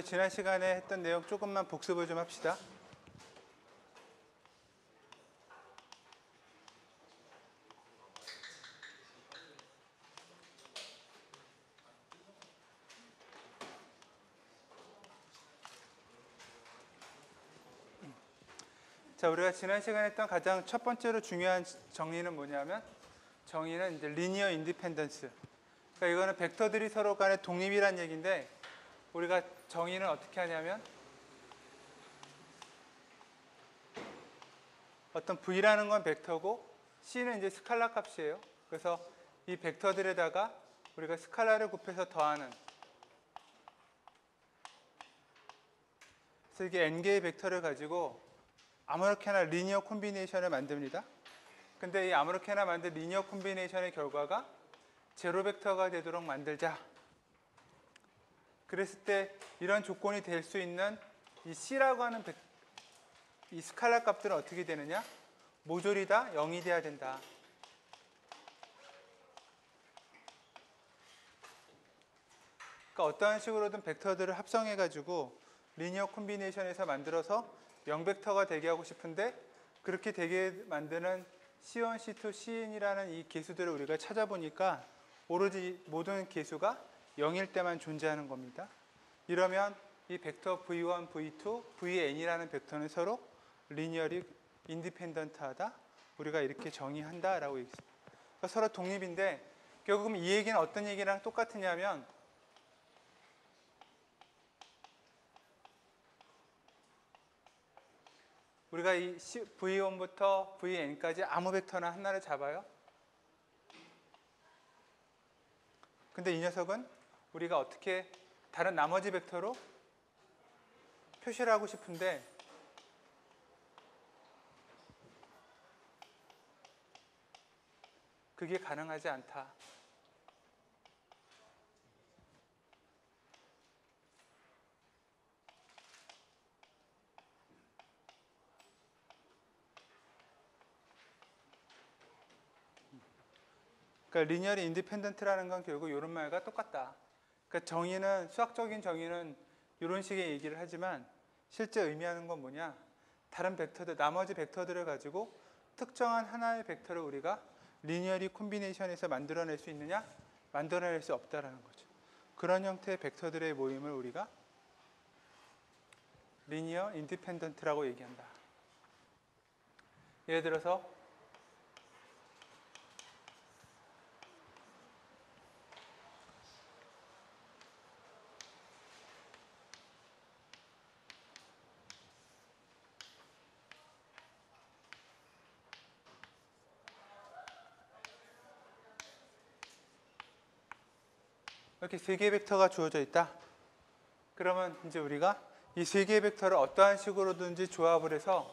지난 시간에 했던 내용 조금만 복습을 좀 합시다. 자, 우리가 지난 시간에 했던 가장 첫 번째로 중요한 정의는 뭐냐면, 정의는 이제 리니어 인디펜던스. 그러니까 이거는 벡터들이 서로 간에 독립이란 얘기인데, 우리가 정의는 어떻게 하냐면, 어떤 V라는 건 벡터고 C는 이제 스칼라 값이에요. 그래서 이 벡터들에다가 우리가 스칼라를 곱해서 더하는, 그래서 이게 n개의 벡터를 가지고 아무렇게나 리니어 콤비네이션을 만듭니다. 근데 이 아무렇게나 만든 리니어 콤비네이션의 결과가 제로 벡터가 되도록 만들자. 그랬을 때 이런 조건이 될 수 있는 이 C라고 하는 이 스칼라 값들은 어떻게 되느냐? 모조리 다 0이 돼야 된다. 그러니까 어떠한 식으로든 벡터들을 합성해가지고 리니어 콤비네이션에서 만들어서 0벡터가 되게 하고 싶은데, 그렇게 되게 만드는 C1, C2, Cn이라는 이 개수들을 우리가 찾아보니까 오로지 모든 개수가 0일 때만 존재하는 겁니다. 이러면 이 벡터 V1, V2, Vn이라는 벡터는 서로 리니어리 인디펜던트하다. 우리가 이렇게 정의한다라고 얘기했습니다. 그러니까 서로 독립인데, 결국은 이 얘기는 어떤 얘기랑 똑같으냐면, 우리가 이 V1부터 Vn까지 아무 벡터나 하나를 잡아요. 근데 이 녀석은 우리가 어떻게 다른 나머지 벡터로 표시를 하고 싶은데, 그게 가능하지 않다. 그러니까 리니어리 인디펜던트라는 건 결국 이런 말과 똑같다. 그러니까 정의는, 수학적인 정의는 이런 식의 얘기를 하지만 실제 의미하는 건 뭐냐? 다른 벡터들, 나머지 벡터들을 가지고 특정한 하나의 벡터를 우리가 리니어리 콤비네이션에서 만들어낼 수 있느냐? 만들어낼 수 없다라는 거죠. 그런 형태의 벡터들의 모임을 우리가 리니어 인디펜던트라고 얘기한다. 예를 들어서 이렇게 세 개의 벡터가 주어져 있다. 그러면 이제 우리가 이 세 개의 벡터를 어떠한 식으로든지 조합을 해서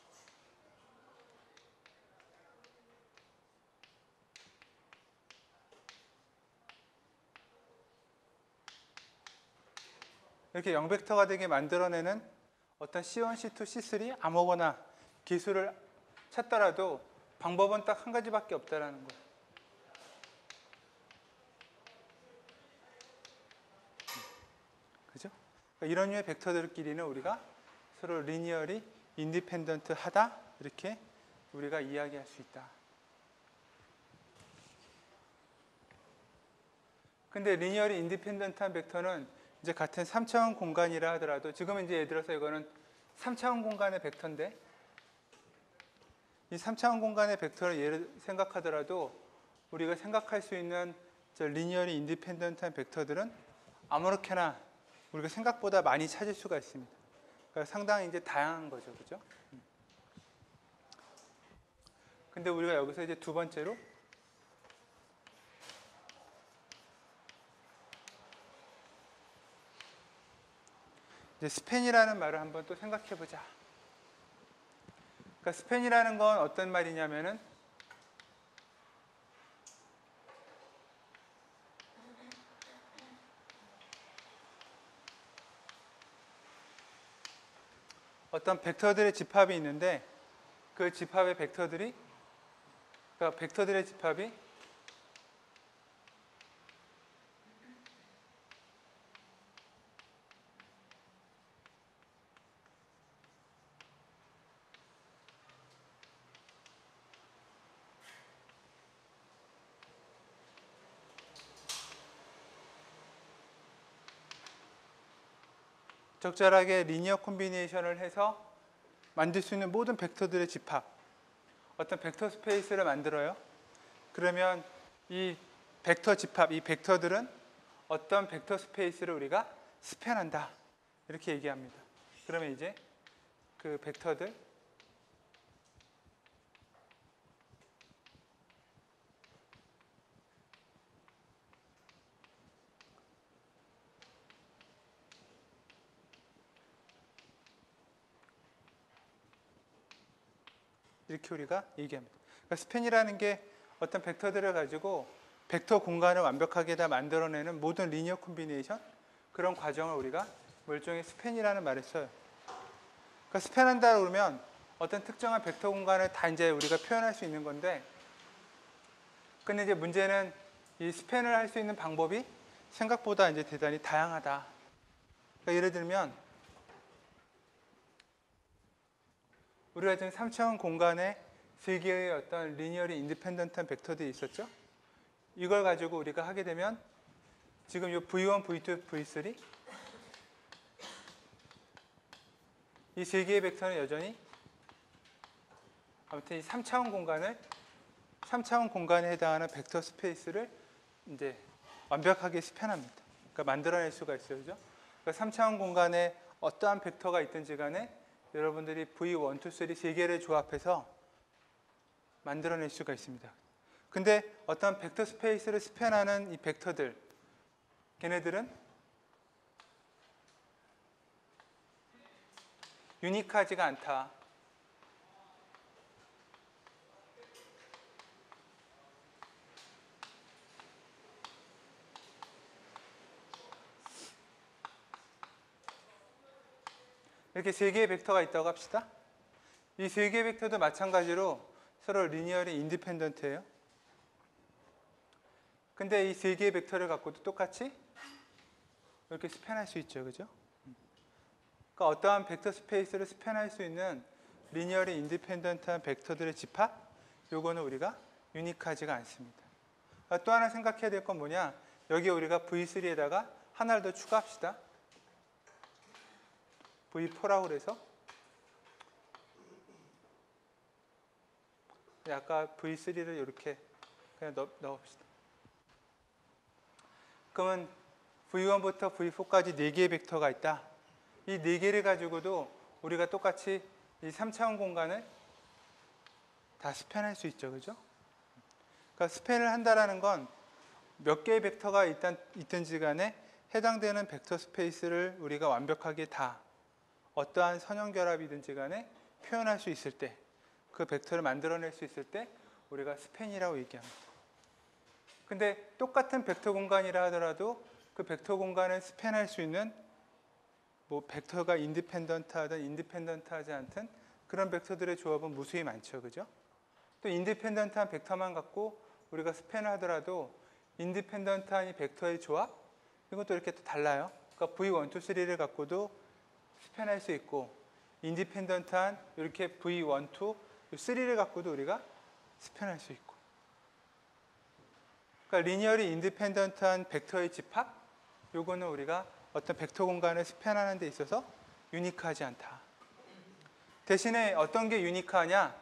이렇게 0벡터가 되게 만들어내는 어떤 C1, C2, C3 아무거나 기술을 찾더라도 방법은 딱 한 가지밖에 없다라는 거예요. 그죠? 그러니까 이런 류의 벡터들끼리는 우리가 서로 리니어리 인디펜던트 하다, 이렇게 우리가 이야기할 수 있다. 근데 리니어리 인디펜던트한 벡터는 이제 같은 3차원 공간이라 하더라도, 지금은 이제 예를 들어서 이거는 3차원 공간의 벡터인데, 이 3차원 공간의 벡터를 예를 생각하더라도 우리가 생각할 수 있는 리니어리 인디펜던트한 벡터들은 아무렇게나 우리가 생각보다 많이 찾을 수가 있습니다. 그러니까 상당히 이제 다양한 거죠, 그죠? 근데 우리가 여기서 이제 두 번째로 이제 스팬이라는 말을 한번 또 생각해 보자. 그러니까 스팬이라는 건 어떤 말이냐면은, 어떤 벡터들의 집합이 있는데, 그 집합의 벡터들이, 그러니까 벡터들의 집합이 적절하게 리니어 콤비네이션을 해서 만들 수 있는 모든 벡터들의 집합, 어떤 벡터 스페이스를 만들어요. 그러면 이 벡터 집합, 이 벡터들은 어떤 벡터 스페이스를 우리가 스팬한다, 이렇게 얘기합니다. 그러면 이제 그 벡터들, 이렇게 우리가 얘기합니다. 그러니까 스팬이라는 게 어떤 벡터들을 가지고 벡터 공간을 완벽하게 다 만들어내는 모든 리니어 콤비네이션, 그런 과정을 우리가 일종의 스팬이라는 말을 써요. 그러니까 스팬한다 그러면 어떤 특정한 벡터 공간을 다 이제 우리가 표현할 수 있는 건데, 근데 이제 문제는 이 스팬을 할 수 있는 방법이 생각보다 이제 대단히 다양하다. 그러니까 예를 들면 우리가 지금 3차원 공간에 3개의 어떤 리니어리 인디펜던트한 벡터들이 있었죠. 이걸 가지고 우리가 하게 되면 지금 이 V1, V2, V3 이 3개의 벡터는 여전히 아무튼 이 3차원 공간에 해당하는 벡터 스페이스를 이제 완벽하게 스팬합니다. 그러니까 만들어낼 수가 있어요. 그죠? 그러니까 3차원 공간에 어떠한 벡터가 있든지 간에 여러분들이 V1, 2, 3, 3개를 조합해서 만들어낼 수가 있습니다. 근데 어떤 벡터 스페이스를 스팬하는 이 벡터들, 걔네들은 유니크하지가 않다. 이렇게 3개의 벡터가 있다고 합시다. 이 3개의 벡터도 마찬가지로 서로 리니어리 인디펜던트예요. 근데 이 3개의 벡터를 갖고도 똑같이 이렇게 스팬할 수 있죠. 그죠? 그러니까 어떠한 벡터 스페이스를 스팬할 수 있는 리니어리 인디펜던트한 벡터들의 집합, 요거는 우리가 유니크하지가 않습니다. 또 하나 생각해야 될 건 뭐냐, 여기 우리가 V3에다가 하나를 더 추가합시다. V4라고 그래서 아까 V3를 이렇게 그냥 넣어봅시다. 그러면 V1부터 V4까지 4개의 벡터가 있다. 이 4개를 가지고도 우리가 똑같이 이 3차원 공간을 다 스팬할 수 있죠. 그죠? 그러니까 스팬을 한다라는 건 몇 개의 벡터가 있든지 간에 해당되는 벡터 스페이스를 우리가 완벽하게 다 어떠한 선형결합이든지 간에 표현할 수 있을 때, 그 벡터를 만들어낼 수 있을 때 우리가 스팬이라고 얘기합니다. 근데 똑같은 벡터 공간이라 하더라도 그 벡터 공간을 스팬할 수 있는 뭐 벡터가 인디펜던트하든 인디펜던트하지 않든 그런 벡터들의 조합은 무수히 많죠. 그죠? 또 인디펜던트한 벡터만 갖고 우리가 스팬을 하더라도 인디펜던트한 이 벡터의 조합, 이것도 이렇게 또 달라요. 그러니까 V1, 2, 3를 갖고도 스팬할 수 있고, 인디펜던트한 이렇게 V1, 2, 3를 갖고도 우리가 스팬할 수 있고. 그러니까 리니어리 인디펜던트한 벡터의 집합, 요거는 우리가 어떤 벡터 공간을 스팬하는 데 있어서 유니크하지 않다. 대신에 어떤 게 유니크하냐?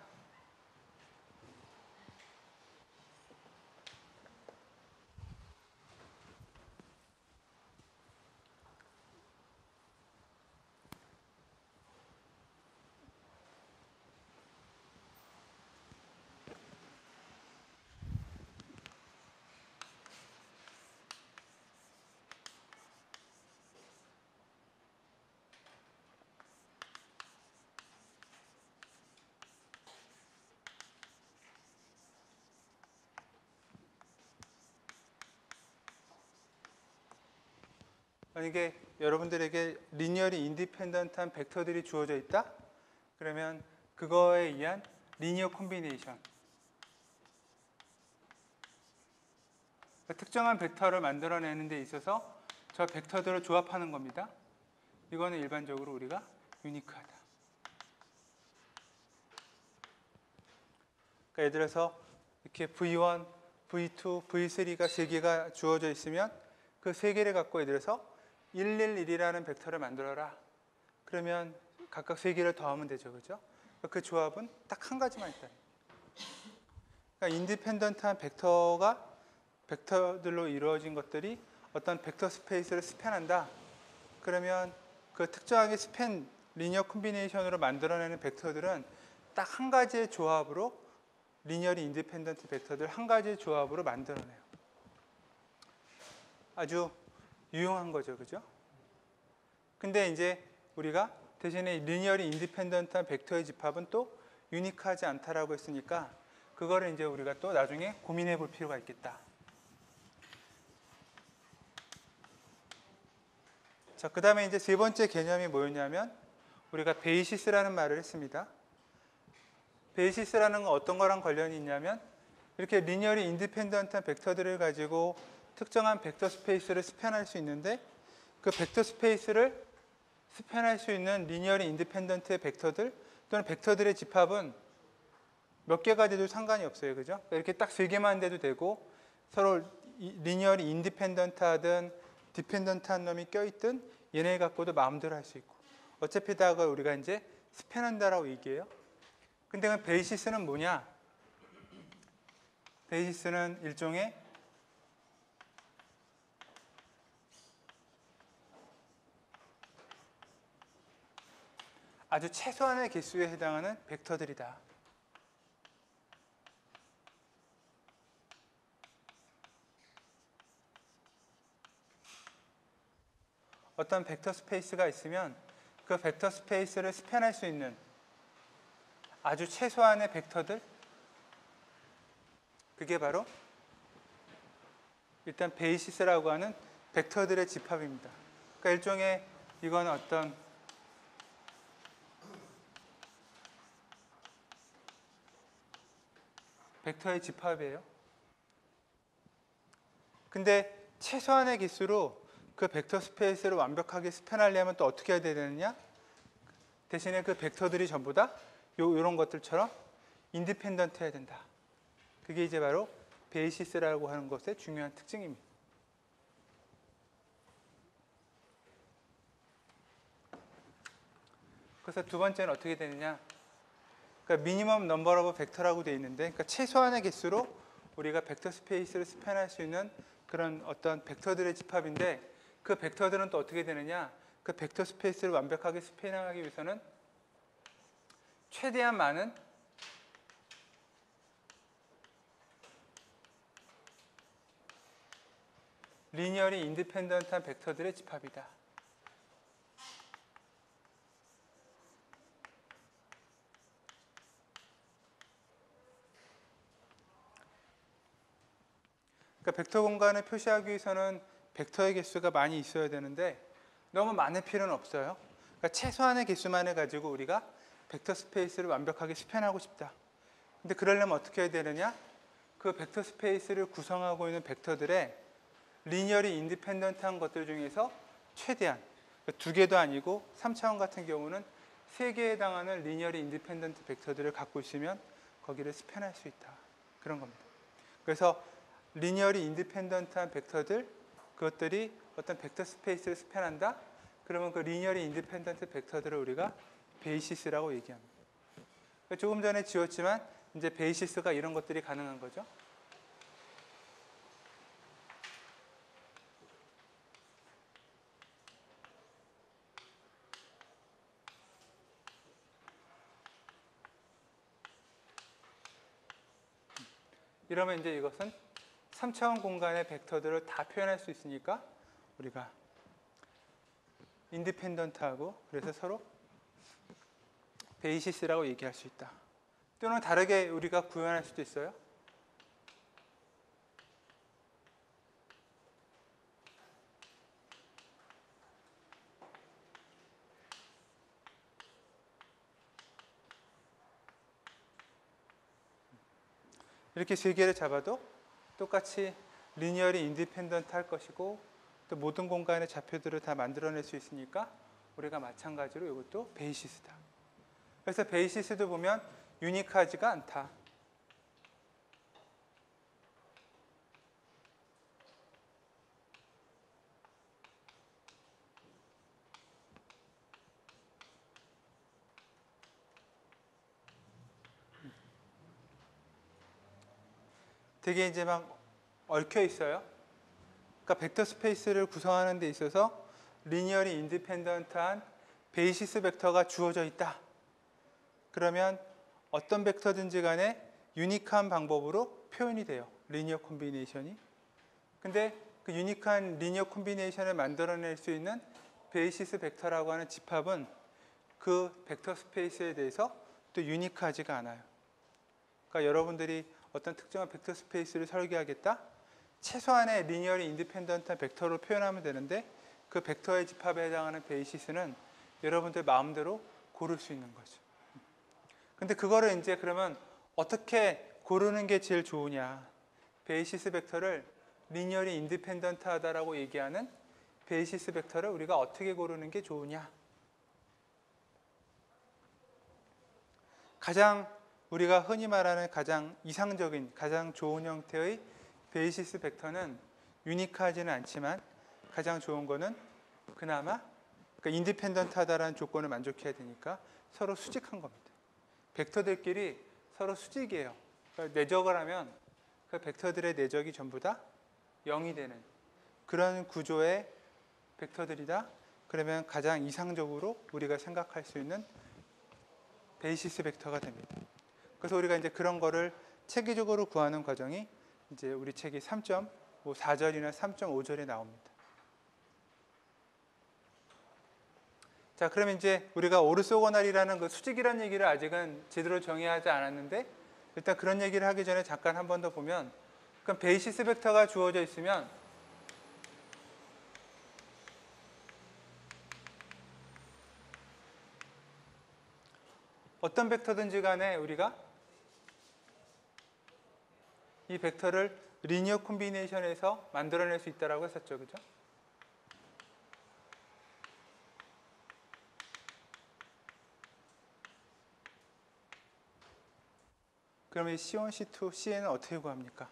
만약에 여러분들에게 리니어리 인디펜던트한 벡터들이 주어져 있다? 그러면 그거에 의한 리니어 콤비네이션, 특정한 벡터를 만들어내는 데 있어서 저 벡터들을 조합하는 겁니다. 이거는 일반적으로 우리가 유니크하다. 그러니까 예를 들어서 이렇게 V1, V2, V3가 3개가 주어져 있으면 그 3개를 갖고 예를 들어서 111이라는 벡터를 만들어라. 그러면 각각 3개를 더하면 되죠. 그죠? 그 조합은 딱 한 가지만 있다. 그러니까 인디펜던트한 벡터들로 이루어진 것들이 어떤 벡터 스페이스를 스팬한다. 그러면 그 특정하게 스팬 리니어 콤비네이션으로 만들어내는 벡터들은 딱 한 가지의 조합으로 리니어리 인디펜던트 벡터들 한 가지의 조합으로 만들어내요. 아주 유용한 거죠. 그죠? 근데 이제 우리가 대신에 리니어리 인디펜던트한 벡터의 집합은 또 유니크하지 않다라고 했으니까 그거를 이제 우리가 또 나중에 고민해 볼 필요가 있겠다. 자, 그 다음에 이제 3번째 개념이 뭐였냐면 우리가 베이시스라는 말을 했습니다. 베이시스라는 건 어떤 거랑 관련이 있냐면 이렇게 리니어리 인디펜던트한 벡터들을 가지고 특정한 벡터 스페이스를 스팬할 수 있는데 그 벡터 스페이스를 스팬할 수 있는 리니어리 인디펜던트의 벡터들 또는 벡터들의 집합은 몇 개가 돼도 상관이 없어요. 그죠? 이렇게 딱 3개만 돼도 되고 서로 리니어리 인디펜던트하든 디펜던트한 놈이 껴있든 얘네 갖고도 마음대로 할 수 있고 어차피 다 그걸 우리가 이제 스팬한다라고 얘기해요. 근데 그 베이시스는 뭐냐? 베이시스는 일종의 아주 최소한의 개수에 해당하는 벡터들이다. 어떤 벡터 스페이스가 있으면 그 벡터 스페이스를 스팬할 수 있는 아주 최소한의 벡터들, 그게 바로 일단 베이시스라고 하는 벡터들의 집합입니다. 그러니까 일종의 이건 어떤 벡터의 집합이에요. 근데 최소한의 개수로 그 벡터 스페이스를 완벽하게 스팬하려면 또 어떻게 해야 되느냐? 대신에 그 벡터들이 전부 다 이런 것들처럼 인디펜던트 해야 된다. 그게 이제 바로 베이시스라고 하는 것의 중요한 특징입니다. 그래서 두 번째는 어떻게 되느냐? 그러니까 미니멈 넘버 오브 벡터라고 되어 있는데, 그러니까 최소한의 개수로 우리가 벡터 스페이스를 스팬할 수 있는 그런 어떤 벡터들의 집합인데, 그 벡터들은 또 어떻게 되느냐? 그 벡터 스페이스를 완벽하게 스팬하기 위해서는 최대한 많은 리니어리 인디펜던트한 벡터들의 집합이다. 그러니까 벡터 공간을 표시하기 위해서는 벡터의 개수가 많이 있어야 되는데 너무 많을 필요는 없어요. 그러니까 최소한의 개수만을 가지고 우리가 벡터 스페이스를 완벽하게 스팬하고 싶다. 근데 그러려면 어떻게 해야 되느냐? 그 벡터 스페이스를 구성하고 있는 벡터들의 리니어리 인디펜던트한 것들 중에서 최대한 2개도 아니고 3차원 같은 경우는 3개에 해당하는 리니어리 인디펜던트 벡터들을 갖고 있으면 거기를 스팬할 수 있다. 그런 겁니다. 그래서 리니어리 인디펜던트한 벡터들, 그것들이 어떤 벡터 스페이스를 스팬한다? 그러면 그 리니어리 인디펜던트 벡터들을 우리가 베이시스라고 얘기합니다. 조금 전에 지웠지만 이제 베이시스가 이런 것들이 가능한 거죠. 이러면 이제 이것은 3차원 공간의 벡터들을 다 표현할 수 있으니까 우리가 인디펜던트하고 그래서 서로 베이시스라고 얘기할 수 있다. 또는 다르게 우리가 구현할 수도 있어요. 이렇게 3개를 잡아도 똑같이 리니어리 인디펜던트 할 것이고 또 모든 공간의 좌표들을 다 만들어낼 수 있으니까 우리가 마찬가지로 이것도 베이시스다. 그래서 베이시스도 보면 유니크하지가 않다. 되게 이제 막 얽혀 있어요. 그러니까 벡터 스페이스를 구성하는 데 있어서 리니어리 인디펜던트한 베이시스 벡터가 주어져 있다. 그러면 어떤 벡터든지 간에 유니크한 방법으로 표현이 돼요. 리니어 콤비네이션이. 근데 그 유니크한 리니어 콤비네이션을 만들어낼 수 있는 베이시스 벡터라고 하는 집합은 그 벡터 스페이스에 대해서 또 유니크하지가 않아요. 그러니까 여러분들이 어떤 특정한 벡터 스페이스를 설계하겠다? 최소한의 리니어리 인디펜던트한 벡터로 표현하면 되는데 그 벡터의 집합에 해당하는 베이시스는 여러분들 마음대로 고를 수 있는 거죠. 근데 그거를 이제 그러면 어떻게 고르는 게 제일 좋으냐? 베이시스 벡터를 리니어리 인디펜던트하다라고 얘기하는 베이시스 벡터를 우리가 어떻게 고르는 게 좋으냐? 가장 우리가 흔히 말하는 가장 이상적인, 가장 좋은 형태의 베이시스 벡터는 유니크하지는 않지만 가장 좋은 거는 그나마 그러니까 인디펜던트하다라는 조건을 만족해야 되니까 서로 수직한 겁니다. 벡터들끼리 서로 수직이에요. 그러니까 내적을 하면 그 벡터들의 내적이 전부 다 0이 되는 그런 구조의 벡터들이다. 그러면 가장 이상적으로 우리가 생각할 수 있는 베이시스 벡터가 됩니다. 그래서 우리가 이제 그런 거를 체계적으로 구하는 과정이 이제 우리 책이 3.4절이나 3.5절에 나옵니다. 자, 그러면 이제 우리가 오르소고날이라는 그 수직이라는 얘기를 아직은 제대로 정의하지 않았는데 일단 그런 얘기를 하기 전에 잠깐 한 번 더 보면 그럼 베이시스 벡터가 주어져 있으면 어떤 벡터든지 간에 우리가 이 벡터를 리니어 콤비네이션에서 만들어낼 수 있다고 했었죠. 그죠? 그럼 이 C1, C2, Cn은 어떻게 구합니까?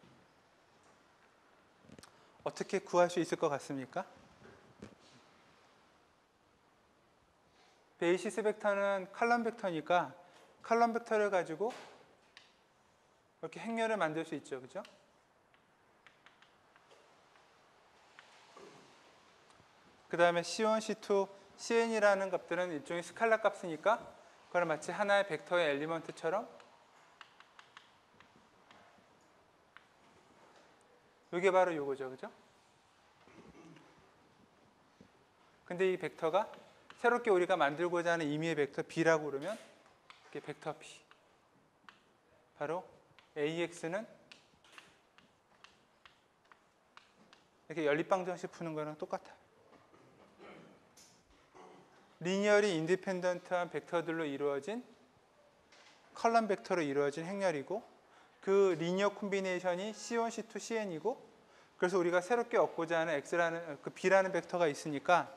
어떻게 구할 수 있을 것 같습니까? 베이시스 벡터는 칼럼 벡터니까 칼럼 벡터를 가지고 이렇게 행렬을 만들 수 있죠. 그죠? 그 다음에 C1, C2, Cn이라는 값들은 일종의 스칼라 값이니까 그걸 마치 하나의 벡터의 엘리먼트처럼 이게 바로 이거죠. 그죠? 근데 이 벡터가 새롭게 우리가 만들고자 하는 임의의 벡터 B라고 그러면 이게 벡터 B. 바로 AX는 이렇게 연립방정식 푸는 거랑 똑같아요. 리니어리 인디펜던트한 벡터들로 이루어진 컬럼 벡터로 이루어진 행렬이고 그 리니어 콤비네이션이 C1, C2, Cn이고 그래서 우리가 새롭게 얻고자 하는 X라는 그 B라는 벡터가 있으니까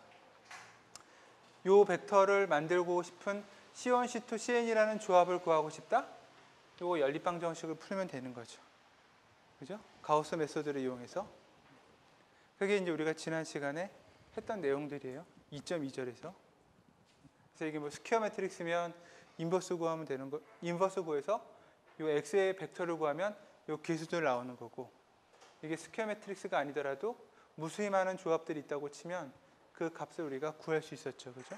이 벡터를 만들고 싶은 C1, C2, Cn이라는 조합을 구하고 싶다? 이거 연립방정식을 풀면 되는 거죠. 그죠? 가우스 메소드를 이용해서. 그게 이제 우리가 지난 시간에 했던 내용들이에요. 2.2절에서. 그래서 이게 뭐 스퀘어 매트릭스면 인버스 구하면 되는 거, 인버스 구해서 이 X의 벡터를 구하면 이 개수들 나오는 거고 이게 스퀘어 매트릭스가 아니더라도 무수히 많은 조합들이 있다고 치면 그 값을 우리가 구할 수 있었죠. 그죠?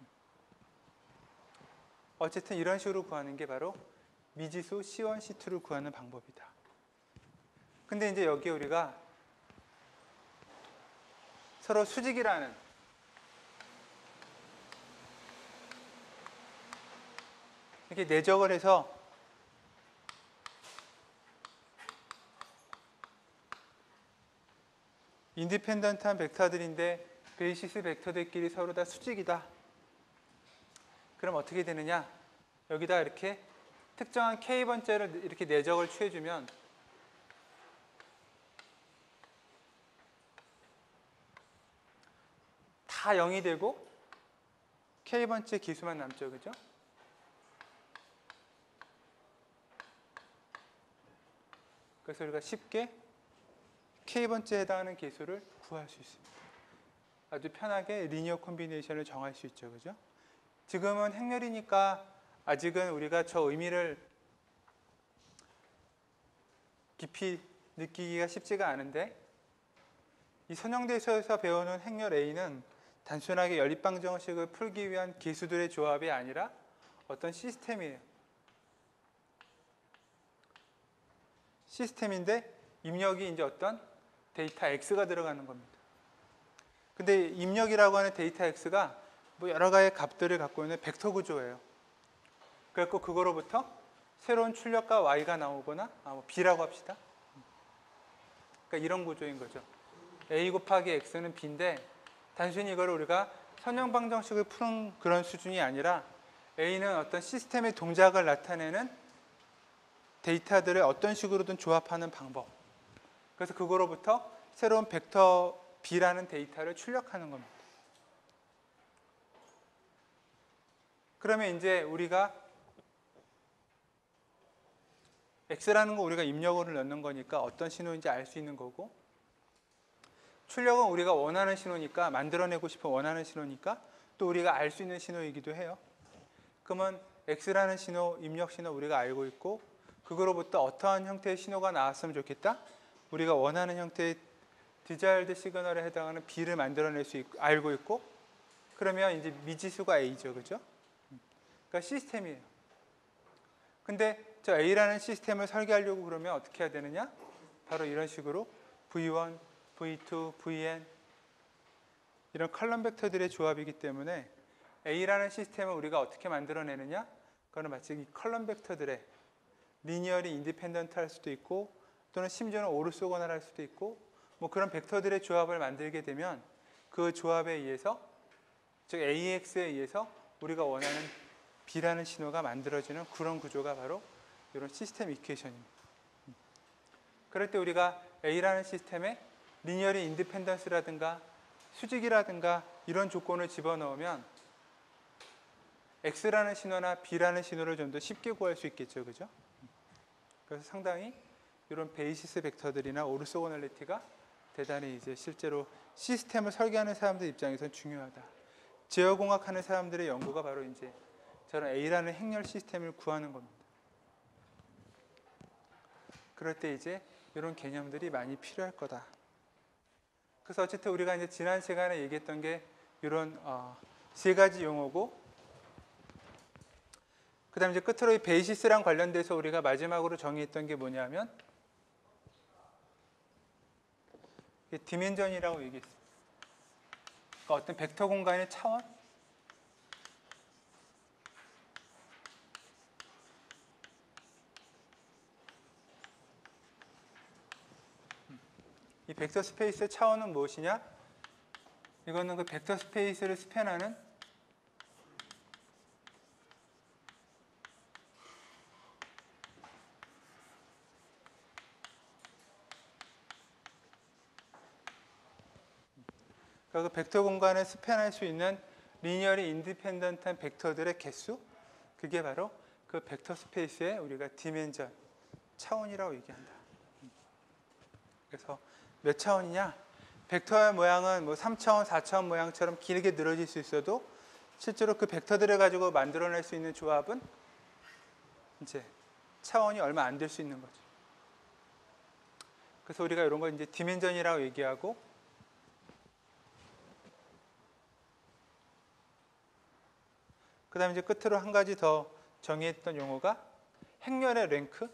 어쨌든 이런 식으로 구하는 게 바로 미지수 C1, C2를 구하는 방법이다. 근데 이제 여기에 우리가 서로 수직이라는 이렇게 내적을 해서 인디펜던트한 벡터들인데 베이시스 벡터들끼리 서로 다 수직이다. 그럼 어떻게 되느냐? 여기다 이렇게 특정한 K번째를 이렇게 내적을 취해주면 다 0이 되고 K번째 기수만 남죠. 그죠? 그래서 우리가 쉽게 K번째에 해당하는 개수를 구할 수 있습니다. 아주 편하게 리니어 콤비네이션을 정할 수 있죠. 그죠? 지금은 행렬이니까 아직은 우리가 저 의미를 깊이 느끼기가 쉽지가 않은데 이 선형대에서 배우는 행렬 A는 단순하게 연립방정식을 풀기 위한 계수들의 조합이 아니라 어떤 시스템이에요. 시스템인데 입력이 이제 어떤 데이터 X가 들어가는 겁니다. 근데 입력이라고 하는 데이터 X가 뭐 여러 가지 값들을 갖고 있는 벡터 구조예요. 그래서 그거로부터 새로운 출력과 Y가 나오거나 B라고 합시다. 그러니까 이런 구조인 거죠. A 곱하기 X는 B인데 단순히 이걸 우리가 선형방정식을 푸는 그런 수준이 아니라 A는 어떤 시스템의 동작을 나타내는 데이터들을 어떤 식으로든 조합하는 방법. 그래서 그거로부터 새로운 벡터 B라는 데이터를 출력하는 겁니다. 그러면 이제 우리가 X라는 거 우리가 입력어를 넣는 거니까 어떤 신호인지 알 수 있는 거고, 출력은 우리가 원하는 신호니까, 만들어내고 싶은 원하는 신호니까 또 우리가 알 수 있는 신호이기도 해요. 그러면 X라는 신호, 입력 신호 우리가 알고 있고, 그거로부터 어떠한 형태의 신호가 나왔으면 좋겠다? 우리가 원하는 형태의 desired 시그널에 해당하는 B를 만들어낼 수 있고, 알고 있고, 그러면 이제 미지수가 A죠, 그죠? 그러니까 시스템이에요. 근데 저 A라는 시스템을 설계하려고 그러면 어떻게 해야 되느냐? 바로 이런 식으로 V1, V2, Vn 이런 컬럼 벡터들의 조합이기 때문에 A라는 시스템을 우리가 어떻게 만들어내느냐? 그거는 마치 이 컬럼 벡터들의 리니어리 인디펜던트 할 수도 있고 또는 심지어는 오르소고널 할 수도 있고 뭐 그런 벡터들의 조합을 만들게 되면 그 조합에 의해서 즉 AX에 의해서 우리가 원하는 B라는 신호가 만들어지는 그런 구조가 바로 이런 시스템 이퀘이션입니다. 그럴 때 우리가 A라는 시스템에 리니어리 인디펜던스라든가 수직이라든가 이런 조건을 집어넣으면 X라는 신호나 B라는 신호를 좀 더 쉽게 구할 수 있겠죠, 그죠? 그래서 상당히 이런 베이시스 벡터들이나 오르소고널리티가 대단히 이제 실제로 시스템을 설계하는 사람들 입장에서는 중요하다. 제어공학 하는 사람들의 연구가 바로 이제 저런 A라는 행렬 시스템을 구하는 겁니다. 그럴 때 이제 이런 개념들이 많이 필요할 거다. 그래서 어쨌든 우리가 이제 지난 시간에 얘기했던 게 이런 세 가지 용어고, 그 다음에 이제 끝으로 이 베이시스랑 관련돼서 우리가 마지막으로 정의했던 게 뭐냐면 디멘전이라고 얘기했어요. 그러니까 어떤 벡터 공간의 차원? 이 벡터 스페이스의 차원은 무엇이냐? 이거는 그 벡터 스페이스를 스팬하는 그 벡터 공간을 스팬할 수 있는 리니어리 인디펜던트한 벡터들의 개수, 그게 바로 그 벡터 스페이스의 우리가 디멘전, 차원이라고 얘기한다. 그래서 몇 차원이냐? 벡터의 모양은 뭐 3차원, 4차원 모양처럼 길게 늘어질 수 있어도 실제로 그 벡터들을 가지고 만들어낼 수 있는 조합은 이제 차원이 얼마 안 될 수 있는 거죠. 그래서 우리가 이런 걸 이제 디멘전이라고 얘기하고, 그 다음에 이제 끝으로 한 가지 더 정의했던 용어가 행렬의 랭크.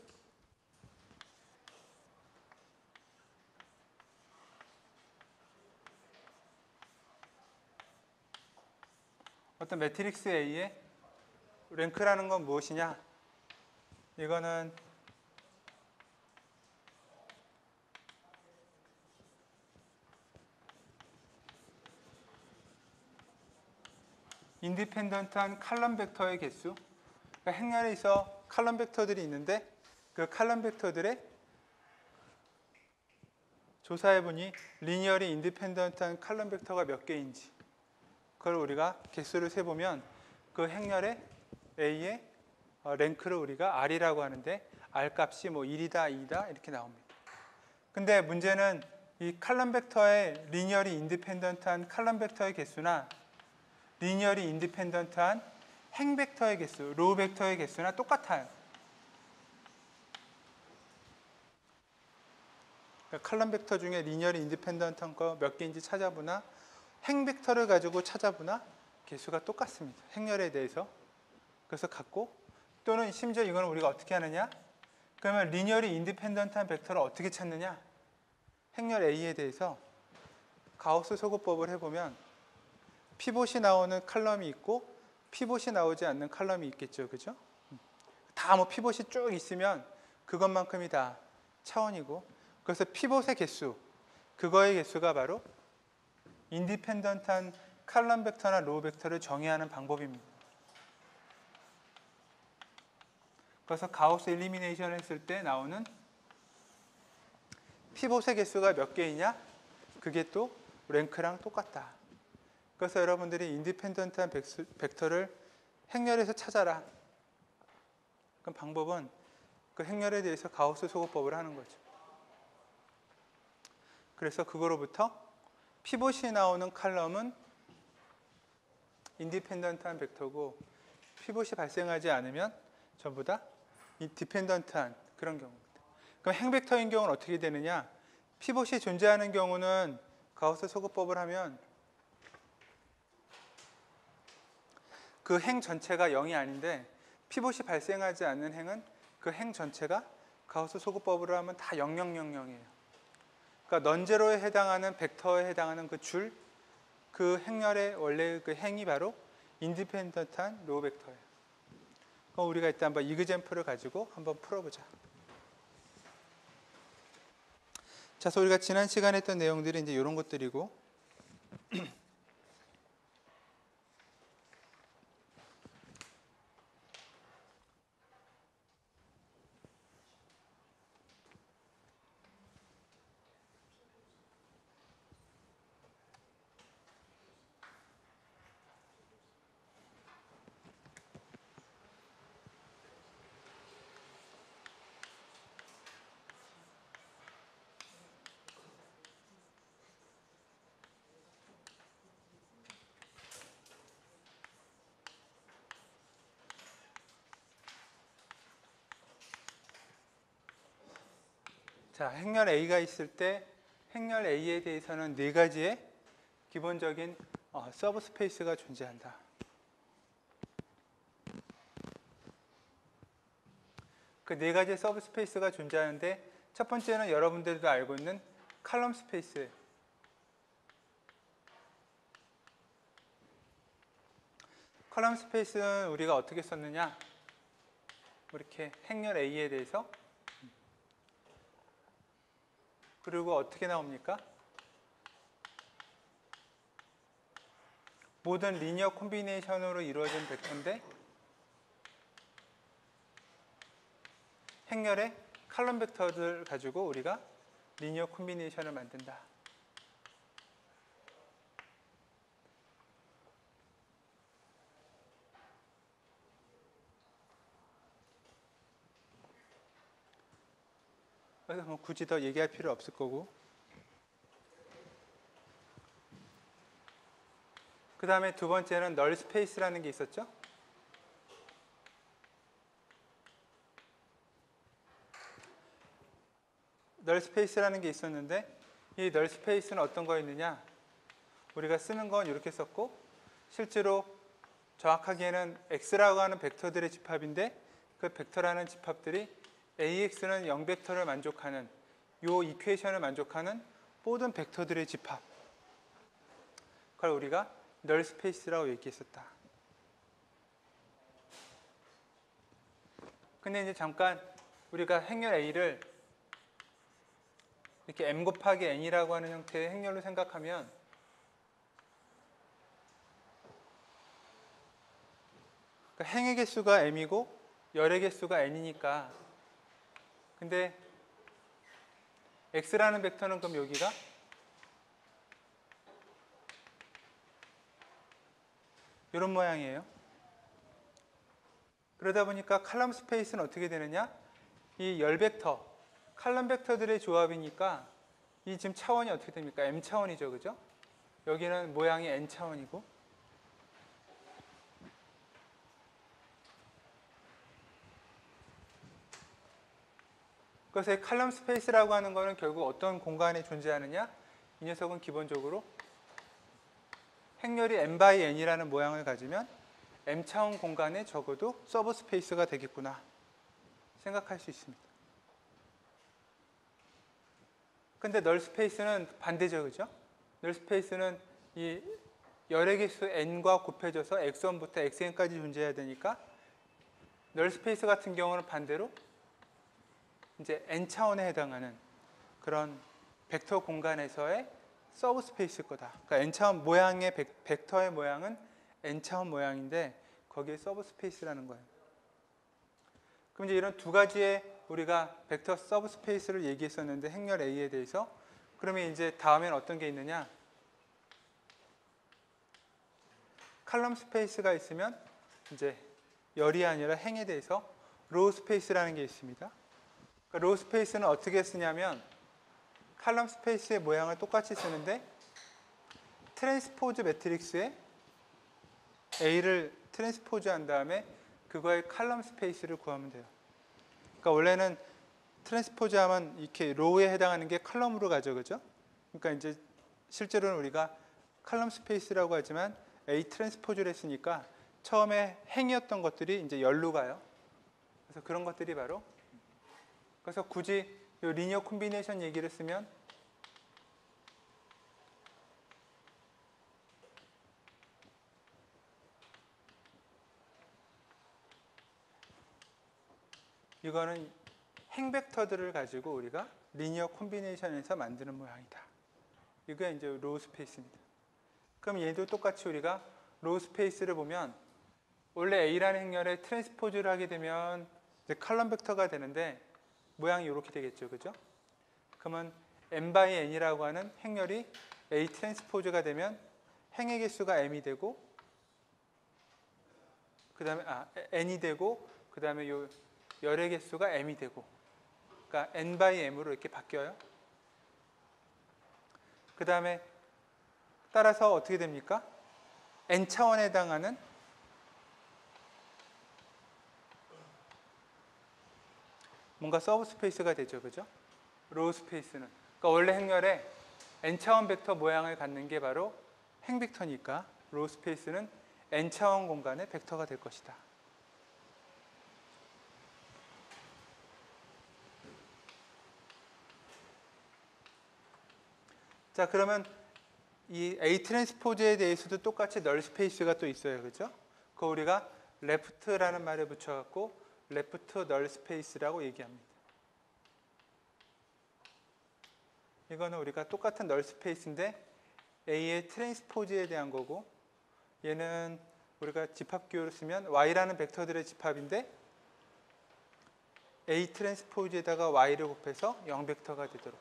어떤 매트릭스 A의 랭크라는 건 무엇이냐? 이거는 인디펜던트한 칼럼 벡터의 개수, 그러니까 행렬에 있어 칼럼 벡터들이 있는데 그 칼럼 벡터들의 조사해보니 리니어리 인디펜던트한 칼럼 벡터가 몇 개인지 그걸 우리가 개수를 세보면 그 행렬의 A의 랭크를 우리가 R이라고 하는데 R 값이 뭐 1이다, 2다 이렇게 나옵니다. 근데 문제는 이 칼럼 벡터의 리니어리 인디펜던트한 칼럼 벡터의 개수나 리니어리 인디펜던트한 행 벡터의 개수, 로우 벡터의 개수나 똑같아요. 그러니까 칼럼 벡터 중에 리니어리 인디펜던트한 거 몇 개인지 찾아보나 행 벡터를 가지고 찾아보나 개수가 똑같습니다. 행렬에 대해서. 그래서 같고 또는 심지어 이거는 우리가 어떻게 하느냐? 그러면 리니어리 인디펜던트한 벡터를 어떻게 찾느냐? 행렬 A에 대해서 가우스 소구법을 해보면 피봇이 나오는 칼럼이 있고 피봇이 나오지 않는 칼럼이 있겠죠. 그죠? 다 뭐 피봇이 쭉 있으면 그것만큼이 다 차원이고 그래서 피봇의 개수, 그거의 개수가 바로 인디펜던트한 칼럼 벡터나 로우 벡터를 정의하는 방법입니다. 그래서 가우스 일리미네이션 했을 때 나오는 피봇의 개수가 몇 개이냐? 그게 또 랭크랑 똑같다. 그래서 여러분들이 인디펜던트한 벡터를 행렬에서 찾아라. 그럼 방법은 그 행렬에 대해서 가우스 소구법을 하는 거죠. 그래서 그거로부터 피봇이 나오는 칼럼은 인디펜던트한 벡터고 피봇이 발생하지 않으면 전부 다 디펜던트한 그런 경우입니다. 그럼 행벡터인 경우는 어떻게 되느냐? 피봇이 존재하는 경우는 가우스 소구법을 하면 그 행 전체가 0이 아닌데 피봇이 발생하지 않는 행은 그 행 전체가 가우스 소구법으로 하면 다 0000이에요. 그러니까 넌제로에 해당하는 벡터에 해당하는 그 줄, 그 행렬의 원래 그 행이 바로 인디펜던트한 로우 벡터예요. 그럼 우리가 일단 한번 이그젬플을 가지고 한번 풀어보자. 자, 그래서 우리가 지난 시간에 했던 내용들이 이제 이런 것들이고 자, 행렬 A가 있을 때 행렬 A에 대해서는 네 가지의 기본적인 서브스페이스가 존재한다. 그 네 가지의 서브스페이스가 존재하는데 첫 번째는 여러분들도 알고 있는 칼럼 스페이스. 칼럼 스페이스는 우리가 어떻게 썼느냐? 이렇게 행렬 A에 대해서 그리고 어떻게 나옵니까? 모든 리니어 콤비네이션으로 이루어진 벡터인데 행렬의 칼럼 벡터들 가지고 우리가 리니어 콤비네이션을 만든다. 그래서 뭐 굳이 더 얘기할 필요 없을 거고. 그 다음에 두 번째는 널 스페이스라는 게 있었죠. 널 스페이스라는 게 있었는데 이 널 스페이스는 어떤 거였느냐? 우리가 쓰는 건 이렇게 썼고 실제로 정확하게는 x라고 하는 벡터들의 집합인데 그 벡터라는 집합들이 AX는 0벡터를 만족하는 요 이퀘이션을 만족하는 모든 벡터들의 집합. 그걸 우리가 널 스페이스라고 얘기했었다. 근데 이제 잠깐 우리가 행렬 A를 이렇게 m 곱하기 n이라고 하는 형태의 행렬로 생각하면 그러니까 행의 개수가 m이고 열의 개수가 n이니까 근데 x라는 벡터는 그럼 여기가 이런 모양이에요. 그러다 보니까 칼럼 스페이스는 어떻게 되느냐? 이 열 벡터, 칼럼 벡터들의 조합이니까 이 지금 차원이 어떻게 됩니까? m 차원이죠, 그죠? 여기는 모양이 n 차원이고 그래서 이 칼럼 스페이스라고 하는 거는 결국 어떤 공간에 존재하느냐? 이 녀석은 기본적으로 행렬이 n by n이라는 모양을 가지면 m 차원 공간에 적어도 서브 스페이스가 되겠구나 생각할 수 있습니다. 근데 널 스페이스는 반대죠, 그죠? 널 스페이스는 이 열의 개수 n과 곱해져서 x1부터 xn까지 존재해야 되니까 널 스페이스 같은 경우는 반대로 이제 n 차원에 해당하는 그런 벡터 공간에서의 서브 스페이스일 거다. 그러니까 n 차원 모양의 벡터의 모양은 n 차원 모양인데 거기에 서브 스페이스라는 거예요. 그럼 이제 이런 두 가지의 우리가 벡터 서브 스페이스를 얘기했었는데 행렬 A에 대해서 그러면 이제 다음엔 어떤 게 있느냐? 칼럼 스페이스가 있으면 이제 열이 아니라 행에 대해서 로우 스페이스라는 게 있습니다. 그러니까 로우 스페이스는 어떻게 쓰냐면 칼럼 스페이스의 모양을 똑같이 쓰는데 트랜스포즈 매트릭스에 A를 트랜스포즈 한 다음에 그거의 칼럼 스페이스를 구하면 돼요. 그러니까 원래는 트랜스포즈 하면 이렇게 로우에 해당하는 게 칼럼으로 가죠, 그죠? 그러니까 이제 실제로는 우리가 칼럼 스페이스라고 하지만 A 트랜스포즈를 했으니까 처음에 행이었던 것들이 이제 열로 가요. 그래서 그런 것들이 바로 그래서 굳이 이 리니어 콤비네이션 얘기를 쓰면 이거는 행벡터들을 가지고 우리가 리니어 콤비네이션에서 만드는 모양이다. 이게 이제 로우 스페이스입니다. 그럼 얘도 똑같이 우리가 로우 스페이스를 보면 원래 A라는 행렬에 트랜스포즈를 하게 되면 이제 칼럼 벡터가 되는데 모양이 이렇게 되겠죠, 그죠? 그러면 n by n이라고 하는 행렬이 A 트랜스포즈가 되면 행의 개수가 m이 되고 그다음에 n이 되고 그다음에 요 열의 개수가 m이 되고 그러니까 n by m으로 이렇게 바뀌어요. 그 다음에 따라서 어떻게 됩니까? n 차원에 해당하는 뭔가 서브 스페이스가 되죠, 그죠? 로우 스페이스는 그러니까 원래 행렬에 n 차원 벡터 모양을 갖는 게 바로 행 벡터니까 로우 스페이스는 n 차원 공간의 벡터가 될 것이다. 자, 그러면 이 A 트랜스포즈에 대해서도 똑같이 널 스페이스가 또 있어요, 그죠? 그거 우리가 레프트라는 말을 붙여갖고 레프트 널 스페이스라고 얘기합니다. 이거는 우리가 똑같은 널 스페이스인데 A의 트랜스포즈에 대한 거고 얘는 우리가 집합기호로 쓰면 Y라는 벡터들의 집합인데 A 트랜스포즈에다가 Y를 곱해서 0벡터가 되도록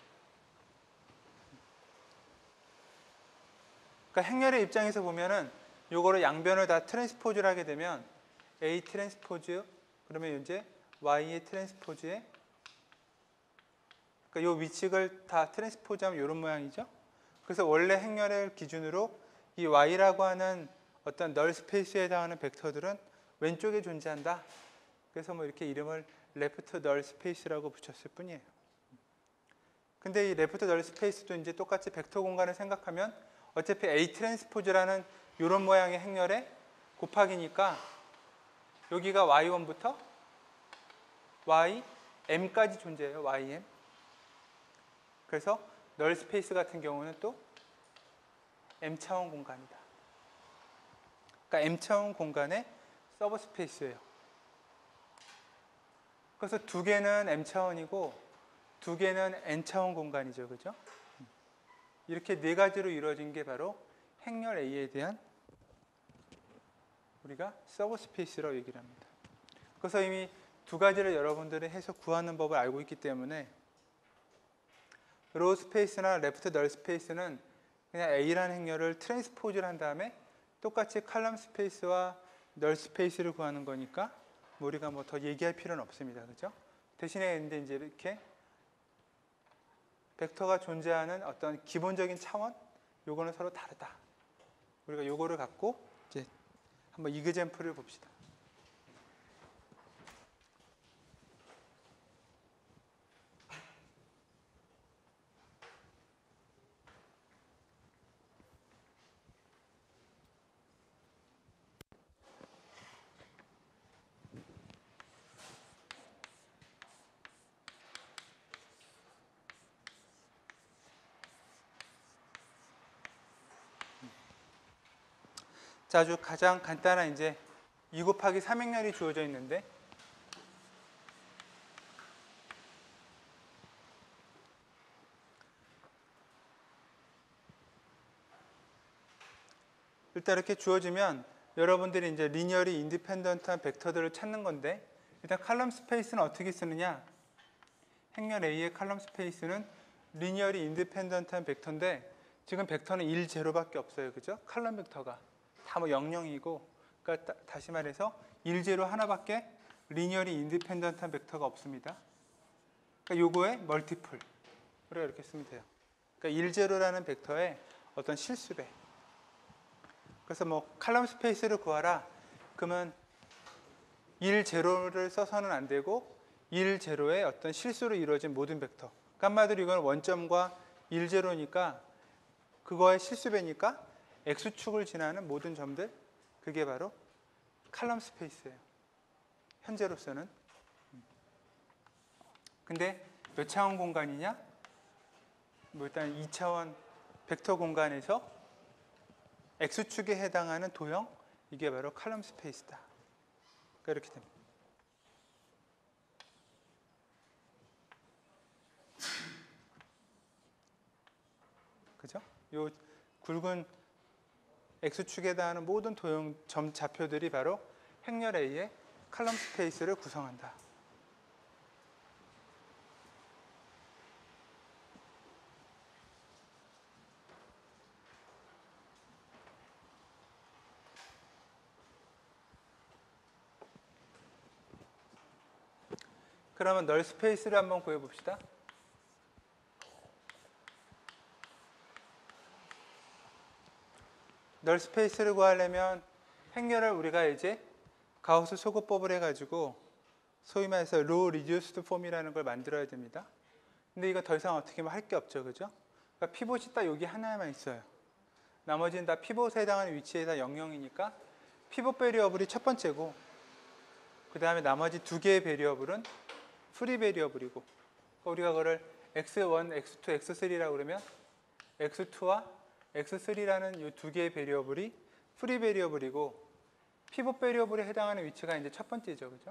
그러니까 행렬의 입장에서 보면은 요거를 양변을 다 트랜스포즈를 하게 되면 A 트랜스포즈 그러면 이제 Y의 트랜스포즈에 그러니까 요 위측을 다 트랜스포즈하면 이런 모양이죠. 그래서 원래 행렬을 기준으로 이 Y라고 하는 어떤 널 스페이스에 해당하는 벡터들은 왼쪽에 존재한다. 그래서 뭐 이렇게 이름을 레프트 널 스페이스라고 붙였을 뿐이에요. 근데 이 레프트 널 스페이스도 이제 똑같이 벡터 공간을 생각하면 어차피 A 트랜스포즈라는 이런 모양의 행렬에 곱하기니까 여기가 Y1부터 YM까지 존재해요. YM. 그래서 널 스페이스 같은 경우는 또 M 차원 공간이다. 그러니까 M 차원 공간의 서브 스페이스예요. 그래서 두 개는 M 차원이고 두 개는 N 차원 공간이죠. 그죠? 이렇게 네 가지로 이루어진 게 바로 행렬 A에 대한 우리가 서브 스페이스라고 얘기를 합니다. 그래서 이미 두 가지를 여러분들이 해서 구하는 법을 알고 있기 때문에 로우 스페이스나 레프트 널 스페이스는 그냥 A라는 행렬을 트랜스포즈를 한 다음에 똑같이 칼럼 스페이스와 널 스페이스를 구하는 거니까 우리가 뭐 더 얘기할 필요는 없습니다. 그죠? 대신에 이제 이렇게 벡터가 존재하는 어떤 기본적인 차원 요거는 서로 다르다. 우리가 요거를 갖고 이제 한번 이그젬플을 봅시다. 자, 아주 가장 간단한 이제 2 곱하기 3 행렬이 주어져 있는데 일단 이렇게 주어지면 여러분들이 이제 리니어리 인디펜던트한 벡터들을 찾는 건데 일단 칼럼 스페이스는 어떻게 쓰느냐? 행렬 A의 칼럼 스페이스는 리니어리 인디펜던트한 벡터인데 지금 벡터는 1, 0밖에 없어요. 그죠? 칼럼 벡터가 다 뭐 0, 0이고 그러니까 다시 말해서 1, 0 하나밖에 리니어리 인디펜던트한 벡터가 없습니다. 그러니까 요거의 멀티플 우리가 이렇게 쓰면 돼요. 그러니까 1, 0라는 벡터의 어떤 실수배. 그래서 뭐 칼럼 스페이스를 구하라. 그러면 1, 0를 써서는 안 되고 1, 0의 어떤 실수로 이루어진 모든 벡터. 그러니까 한마디로 이건 원점과 1, 0니까 그거의 실수배니까 X축을 지나는 모든 점들 그게 바로 칼럼 스페이스예요. 현재로서는. 근데 몇 차원 공간이냐? 뭐 일단 2차원 벡터 공간에서 X축에 해당하는 도형 이게 바로 칼럼 스페이스다. 그러니까 이렇게 됩니다. 그죠? 요 굵은 X축에 해당하는 모든 도형 점 좌표들이 바로 행렬 A의 칼럼 스페이스를 구성한다. 그러면 널 스페이스를 한번 구해봅시다. 널 스페이스를 구하려면 행렬을 우리가 이제 가우스 소거법을 해가지고 소위 말해서 로 리듀스드 폼이라는 걸 만들어야 됩니다. 근데 이거 더 이상 어떻게 할 게 없죠, 그죠? 그러니까 피봇이 딱 여기 하나만 있어요. 나머지는 다 피봇에 해당하는 위치에서 00이니까 피봇 베리어블이 첫 번째고 그 다음에 나머지 두 개의 베리어블은 프리 베리어블이고 우리가 그걸 x1, x2, x3라고 그러면 x2와 x3라는 이 두 개의 베리어블이 프리 베리어블이고 피봇 베리어블에 해당하는 위치가 이제 첫 번째죠, 그죠?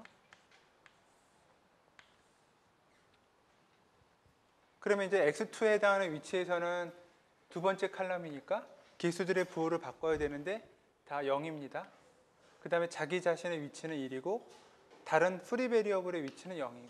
그러면 이제 x2에 해당하는 위치에서는 두 번째 칼럼이니까 개수들의 부호를 바꿔야 되는데 다 0입니다. 그 다음에 자기 자신의 위치는 1이고 다른 프리 베리어블의 위치는 0이고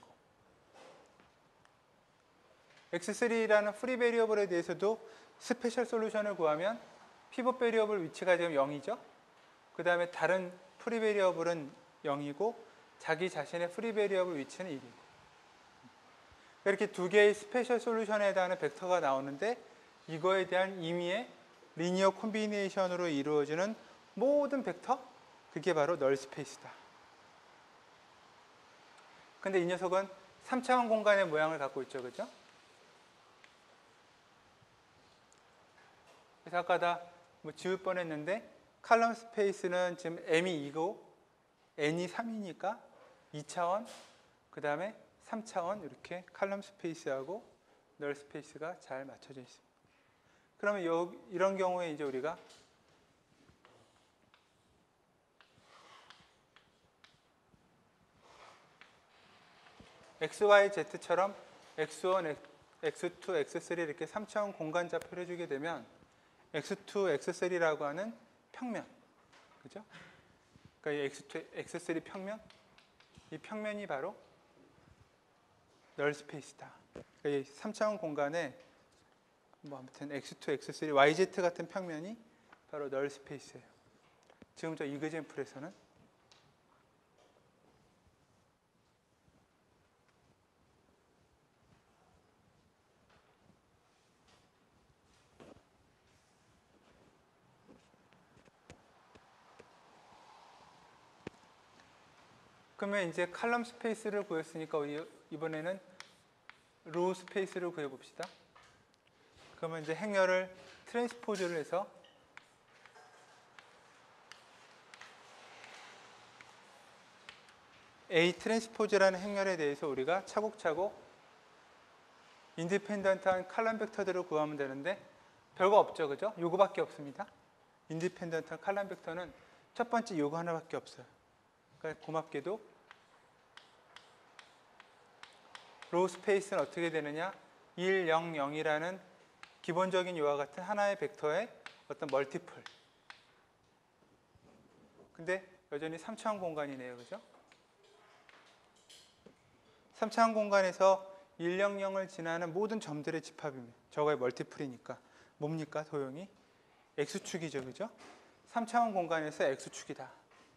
x3라는 프리 베리어블에 대해서도 스페셜 솔루션을 구하면 피봇 베리어블 위치가 지금 0이죠. 그 다음에 다른 프리 베리어블은 0이고 자기 자신의 프리 베리어블 위치는 1이고 이렇게 두 개의 스페셜 솔루션에 해당하는 벡터가 나오는데 이거에 대한 임의의 리니어 콤비네이션으로 이루어지는 모든 벡터 그게 바로 널 스페이스다. 근데 이 녀석은 3차원 공간의 모양을 갖고 있죠, 그죠? 그래서 아까 다 뭐 지울 뻔했는데 칼럼 스페이스는 지금 m이 2고 n이 3이니까 2차원 그 다음에 3차원 이렇게 칼럼 스페이스하고 널 스페이스가 잘 맞춰져 있습니다. 그러면 이런 경우에 이제 우리가 x, y, z처럼 x1, x2, x3 이렇게 3차원 공간 좌표를 해주게 되면 x2, x3라고 하는 평면, 그죠? 그러니까 이 x2, x3 평면, 이 평면이 바로 널 스페이스다. 그러니까 이 3차원 공간에 뭐 아무튼 x2, x3, yz 같은 평면이 바로 널 스페이스예요. 지금 저 이그젠플에서는 그러면 이제 칼럼 스페이스를 구했으니까 우리 이번에는 로우 스페이스를 구해봅시다. 그러면 이제 행렬을 트랜스포즈를 해서 A 트랜스포즈라는 행렬에 대해서 우리가 차곡차곡 인디펜던트한 칼럼 벡터들을 구하면 되는데 별거 없죠, 그죠? 요거밖에 없습니다. 인디펜던트한 칼럼 벡터는 첫 번째 요거 하나밖에 없어요. 그러니까 고맙게도 로우 스페이스는 어떻게 되느냐? 1, 0, 0이라는 기본적인 요와 같은 하나의 벡터의 어떤 멀티플. 근데 여전히 3차원 공간이네요. 그죠? 3차원 공간에서 1, 0, 0을 지나는 모든 점들의 집합입니다. 저거의 멀티플이니까. 뭡니까? 도형이? X축이죠. 그죠? 3차원 공간에서 X축이다.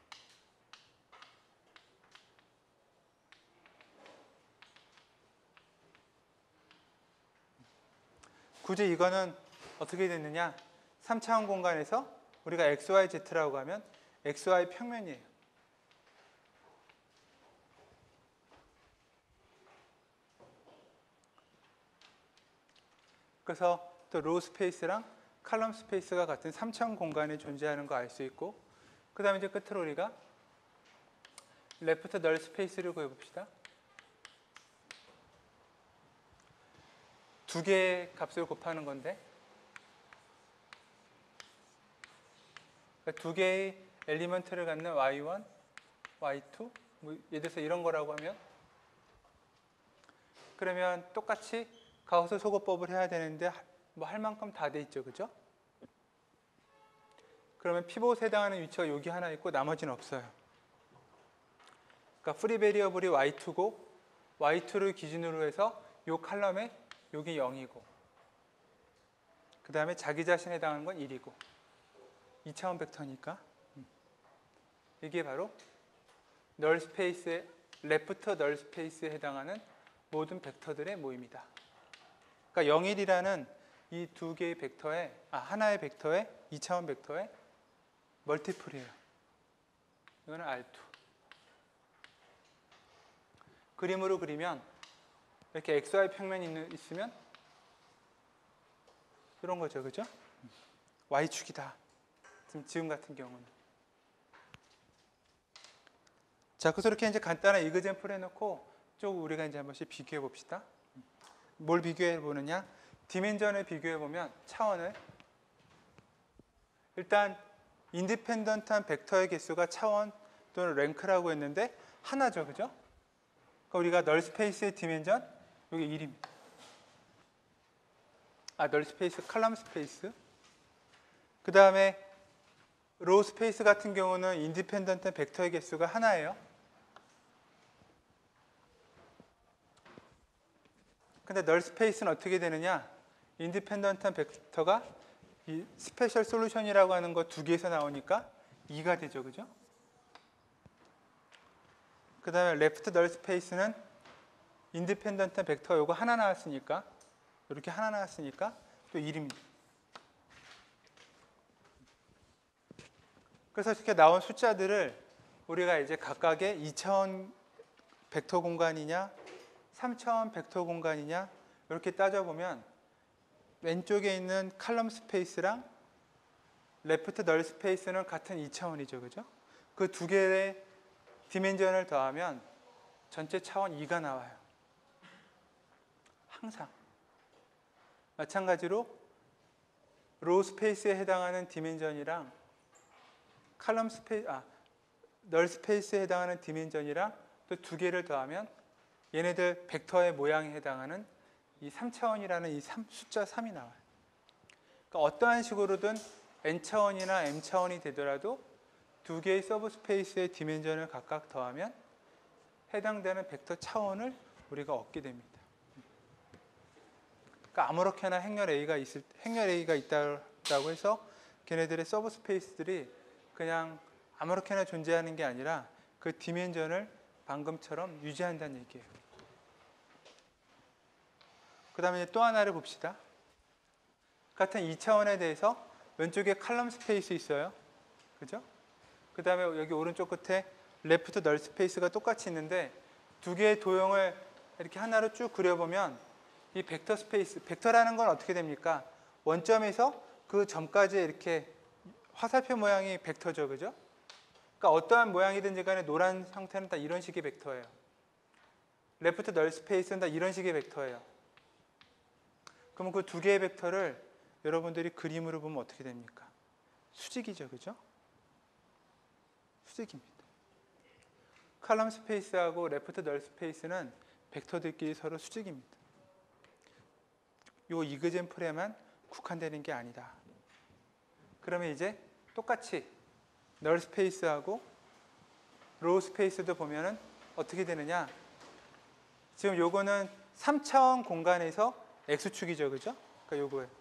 굳이 이거는 어떻게 됐느냐? 3차원 공간에서 우리가 XYZ라고 하면 XY 평면이에요. 그래서 또 로우 스페이스랑 칼럼 스페이스가 같은 3차원 공간에 존재하는 거 알 수 있고, 그 다음에 이제 끝으로 우리가 레프트 널 스페이스를 구해봅시다. 두 개의 값을 곱하는 건데, 그러니까 두 개의 엘리먼트를 갖는 y1, y2, 뭐 예를 들어서 이런 거라고 하면, 그러면 똑같이 가우스 소거법을 해야 되는데 뭐 할 만큼 다 돼 있죠. 그죠? 그러면 피봇에 해당하는 위치가 여기 하나 있고 나머지는 없어요. 그러니까 프리 베리어블이 y2고 y2를 기준으로 해서 이 칼럼에 여기 0이고 그 다음에 자기 자신에 해당하는 건 1이고 2차원 벡터니까 이게 바로 널 스페이스의 레프트 널 스페이스에 해당하는 모든 벡터들의 모임이다. 그러니까 0, 1이라는 이 두 개의 벡터의 하나의 벡터의 2차원 벡터의 멀티플이에요. 이거는 R2. 그림으로 그리면 이렇게 XY 평면이 있으면 이런 거죠. 그죠? Y축이다. 지금 같은 경우는. 자, 그래서 이렇게 이제 간단한 이그젠플 해놓고 쭉 우리가 이제 한 번씩 비교해 봅시다. 뭘 비교해 보느냐? 디멘전을 비교해 보면 차원을 일단 인디펜던트한 벡터의 개수가 차원 또는 랭크라고 했는데 하나죠. 그죠? 그러니까 우리가 널 스페이스의 디멘전 여기 1입니다. 널 스페이스, 칼럼 스페이스. 그 다음에 로우 스페이스 같은 경우는 인디펜던트 벡터의 개수가 하나예요. 근데 널 스페이스는 어떻게 되느냐? 인디펜던트 벡터가 이 스페셜 솔루션이라고 하는 거 두 개에서 나오니까 2가 되죠. 그죠? 그 다음에 레프트 널 스페이스는 인디펜던트 벡터 요거 하나 나왔으니까 이렇게 하나 나왔으니까 또 1입니다. 그래서 이렇게 나온 숫자들을 우리가 이제 각각의 2차원 벡터 공간이냐 3차원 벡터 공간이냐 이렇게 따져보면 왼쪽에 있는 칼럼 스페이스랑 레프트 널 스페이스는 같은 2차원이죠. 그죠? 그 두 개의 디멘전을 더하면 전체 차원 2가 나와요. 항상. 마찬가지로 로우 스페이스에 해당하는 디멘전이랑 칼럼 스페이스, 널 스페이스에 해당하는 디멘전이랑 또 두 개를 더하면 얘네들 벡터의 모양에 해당하는 이 3차원이라는 이 숫자 3이 나와요. 그러니까 어떠한 식으로든 n차원이나 m차원이 되더라도 두 개의 서브 스페이스의 디멘전을 각각 더하면 해당되는 벡터 차원을 우리가 얻게 됩니다. 그러니까 아무렇게나 행렬 A가 있다고 해서 걔네들의 서브 스페이스들이 그냥 아무렇게나 존재하는 게 아니라 그 디멘전을 방금처럼 유지한다는 얘기예요. 그 다음에 또 하나를 봅시다. 같은 2차원에 대해서 왼쪽에 칼럼 스페이스 있어요. 그죠? 그 다음에 여기 오른쪽 끝에 레프트 널 스페이스가 똑같이 있는데 두 개의 도형을 이렇게 하나로 쭉 그려보면 이 벡터 스페이스, 벡터라는 건 어떻게 됩니까? 원점에서 그 점까지 이렇게 화살표 모양이 벡터죠. 그죠? 그러니까 어떠한 모양이든지 간에 노란 상태는 다 이런 식의 벡터예요. 레프트 널 스페이스는 다 이런 식의 벡터예요. 그러면 그 두 개의 벡터를 여러분들이 그림으로 보면 어떻게 됩니까? 수직이죠. 그죠? 수직입니다. 칼럼 스페이스하고 레프트 널 스페이스는 벡터들끼리 서로 수직입니다. 요 이그젠플에만 국한되는 게 아니다. 그러면 이제 똑같이 널 스페이스하고 로우 스페이스도 보면은 어떻게 되느냐? 지금 요거는 3차원 공간에서 X축이죠, 그죠? 그러니까 요거예요.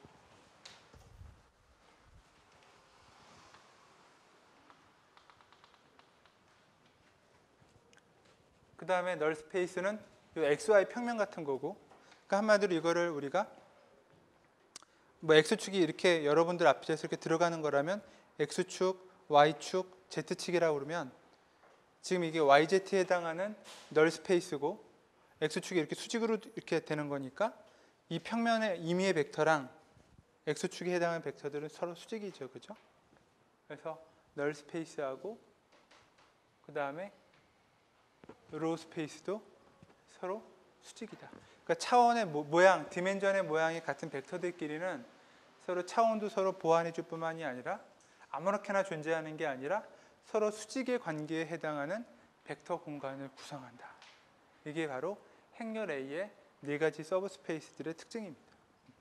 그 다음에 널 스페이스는 요 XY 평면 같은 거고, 그러니까 한마디로 이거를 우리가 뭐 X축이 이렇게 여러분들 앞에서 이렇게 들어가는 거라면 X축, Y축, Z축이라고 그러면 지금 이게 YZ에 해당하는 널 스페이스고 X축이 이렇게 수직으로 이렇게 되는 거니까 이 평면의 임의의 벡터랑 X축에 해당하는 벡터들은 서로 수직이죠, 그죠? 그래서 널 스페이스하고 그 다음에 로우 스페이스도 서로 수직이다. 그러니까 차원의 모양, 디멘전의 모양이 같은 벡터들끼리는 서로 차원도 서로 보완해 줄 뿐만이 아니라 아무렇게나 존재하는 게 아니라 서로 수직의 관계에 해당하는 벡터 공간을 구성한다. 이게 바로 행렬 A의 네 가지 서브 스페이스들의 특징입니다.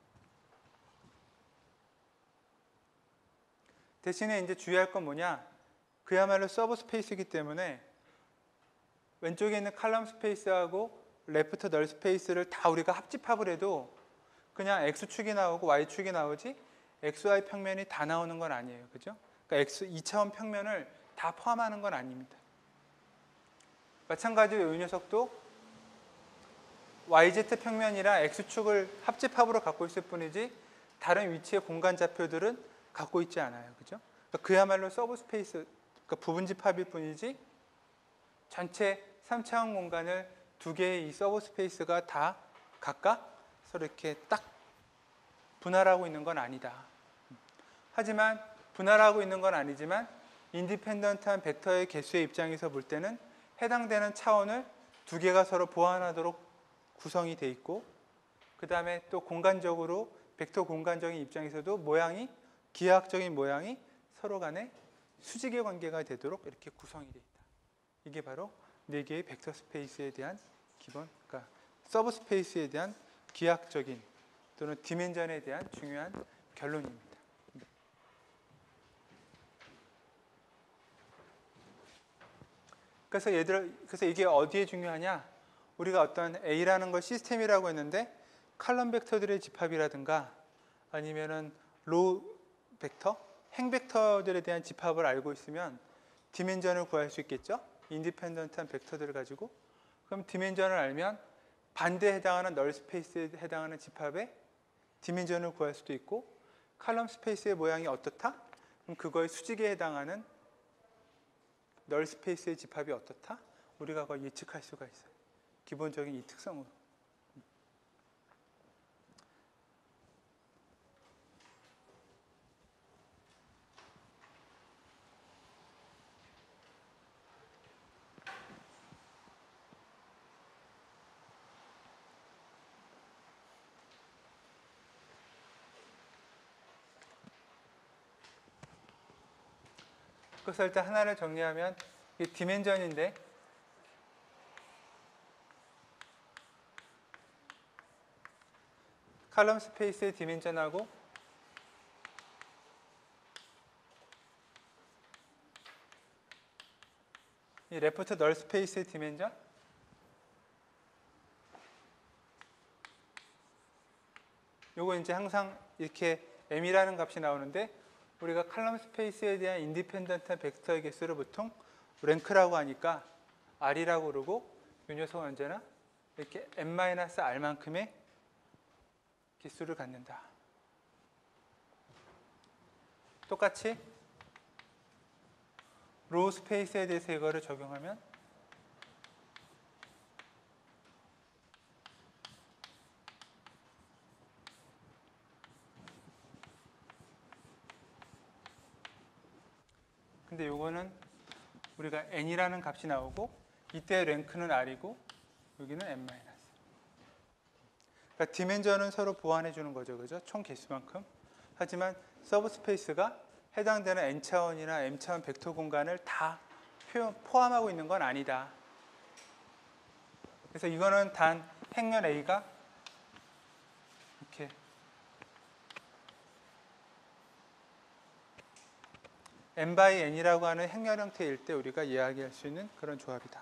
대신에 이제 주의할 건 뭐냐? 그야말로 서브 스페이스이기 때문에 왼쪽에 있는 칼럼 스페이스하고 레프트 널 스페이스를 다 우리가 합집합을 해도 그냥 X축이 나오고 Y축이 나오지 XY 평면이 다 나오는 건 아니에요. 그죠? 그러니까 2차원 평면을 다 포함하는 건 아닙니다. 마찬가지로 이 녀석도 YZ 평면이랑 X축을 합집합으로 갖고 있을 뿐이지 다른 위치의 공간 좌표들은 갖고 있지 않아요. 그죠? 그러니까 그야말로 서브 스페이스, 그러니까 부분 집합일 뿐이지 전체 3차원 공간을 두 개의 이 서브 스페이스가 다 각각 서로 이렇게 딱 분할하고 있는 건 아니다. 하지만 분할하고 있는 건 아니지만 인디펜던트한 벡터의 개수의 입장에서 볼 때는 해당되는 차원을 두 개가 서로 보완하도록 구성이 돼 있고 그 다음에 또 공간적으로 벡터 공간적인 입장에서도 모양이 기하학적인 모양이 서로 간에 수직의 관계가 되도록 이렇게 구성이 돼 있다. 이게 바로 네 개의 벡터 스페이스에 대한 기본, 그러니까 서브 스페이스에 대한 기하학적인 또는 디멘전에 대한 중요한 결론입니다. 그래서 이게 어디에 중요하냐? 우리가 어떤 A라는 걸 시스템이라고 했는데 칼럼 벡터들의 집합이라든가 아니면은 로우 벡터, 행 벡터들에 대한 집합을 알고 있으면 디멘전을 구할 수 있겠죠? 인디펜던트한 벡터들을 가지고. 그럼 디멘전을 알면 반대에 해당하는 널 스페이스에 해당하는 집합의 디멘전을 구할 수도 있고 칼럼 스페이스의 모양이 어떻다? 그럼 그거의 수직에 해당하는 널 스페이스의 집합이 어떻다? 우리가 그걸 예측할 수가 있어요. 기본적인 이 특성으로. 그래서 일단 하나를 정리하면 이게 디멘전인데 칼럼 스페이스의 디멘전하고 이 레프트 널 스페이스의 디멘전 요거 이제 항상 이렇게 m이라는 값이 나오는데 우리가 칼럼 스페이스에 대한 인디펜던트 벡터의 개수를 보통 랭크라고 하니까 R이라고 그러고 이 녀석은 언제나 이렇게 n-R만큼의 개수를 갖는다. 똑같이 로우 스페이스에 대해서 이거를 적용하면 근데 요거는 우리가 n이라는 값이 나오고 이때 랭크는 r이고 여기는 n-. 그러니까 디멘전은 서로 보완해 주는 거죠. 그죠? 총 개수만큼. 하지만 서브 스페이스가 해당되는 n차원이나 m차원 벡터 공간을 다 포함하고 있는 건 아니다. 그래서 이거는 단 행렬 A가 이렇게 n by n이라고 하는 행렬 형태일 때 우리가 이야기할 수 있는 그런 조합이다.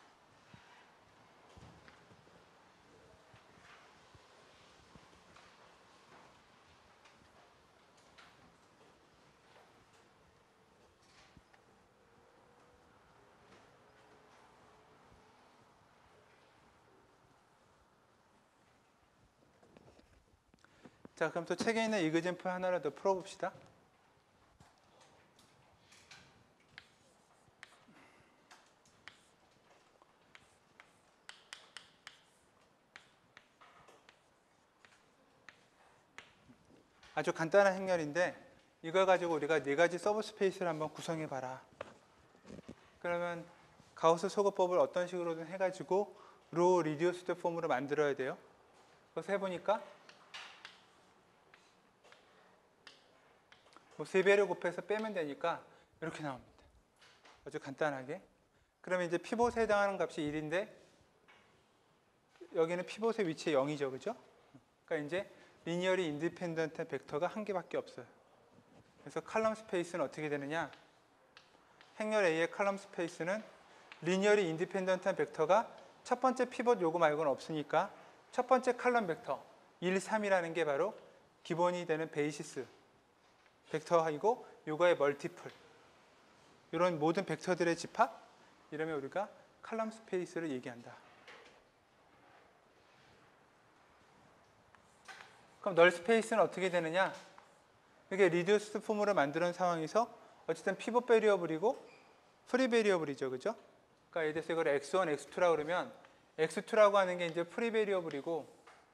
자, 그럼 또 책에 있는 이그젠플 하나를 더 풀어봅시다. 아주 간단한 행렬인데 이걸 가지고 우리가 네 가지 서브 스페이스를 한번 구성해 봐라. 그러면 가우스 소거법을 어떤 식으로든 해가지고 로 리듀스드 폼으로 만들어야 돼요. 그래서 해보니까 뭐 3배를 곱해서 빼면 되니까 이렇게 나옵니다. 아주 간단하게. 그러면 이제 피봇에 해당하는 값이 1인데 여기는 피봇의 위치에 0이죠. 그죠? 그러니까 이제 리니어리 인디펜던트 벡터가 한 개밖에 없어요. 그래서 칼럼 스페이스는 어떻게 되느냐? 행렬 A의 칼럼 스페이스는 리니어리 인디펜던트 벡터가 첫 번째 피봇 요거 말고는 없으니까 첫 번째 칼럼 벡터 1, 3이라는 게 바로 기본이 되는 베이시스 벡터이고 요거의 멀티플 이런 모든 벡터들의 집합 이러면 우리가 칼럼 스페이스를 얘기한다. 그럼 널 스페이스는 어떻게 되느냐? 이게 리듀스드 폼으로 만드는 상황에서 어쨌든 피봇 베리어블이고 프리 베리어블이죠. 그죠? 그러니까 예를 들어서 이걸 x1, x2라고 그러면 x2라고 하는 게 이제 프리 베리어블이고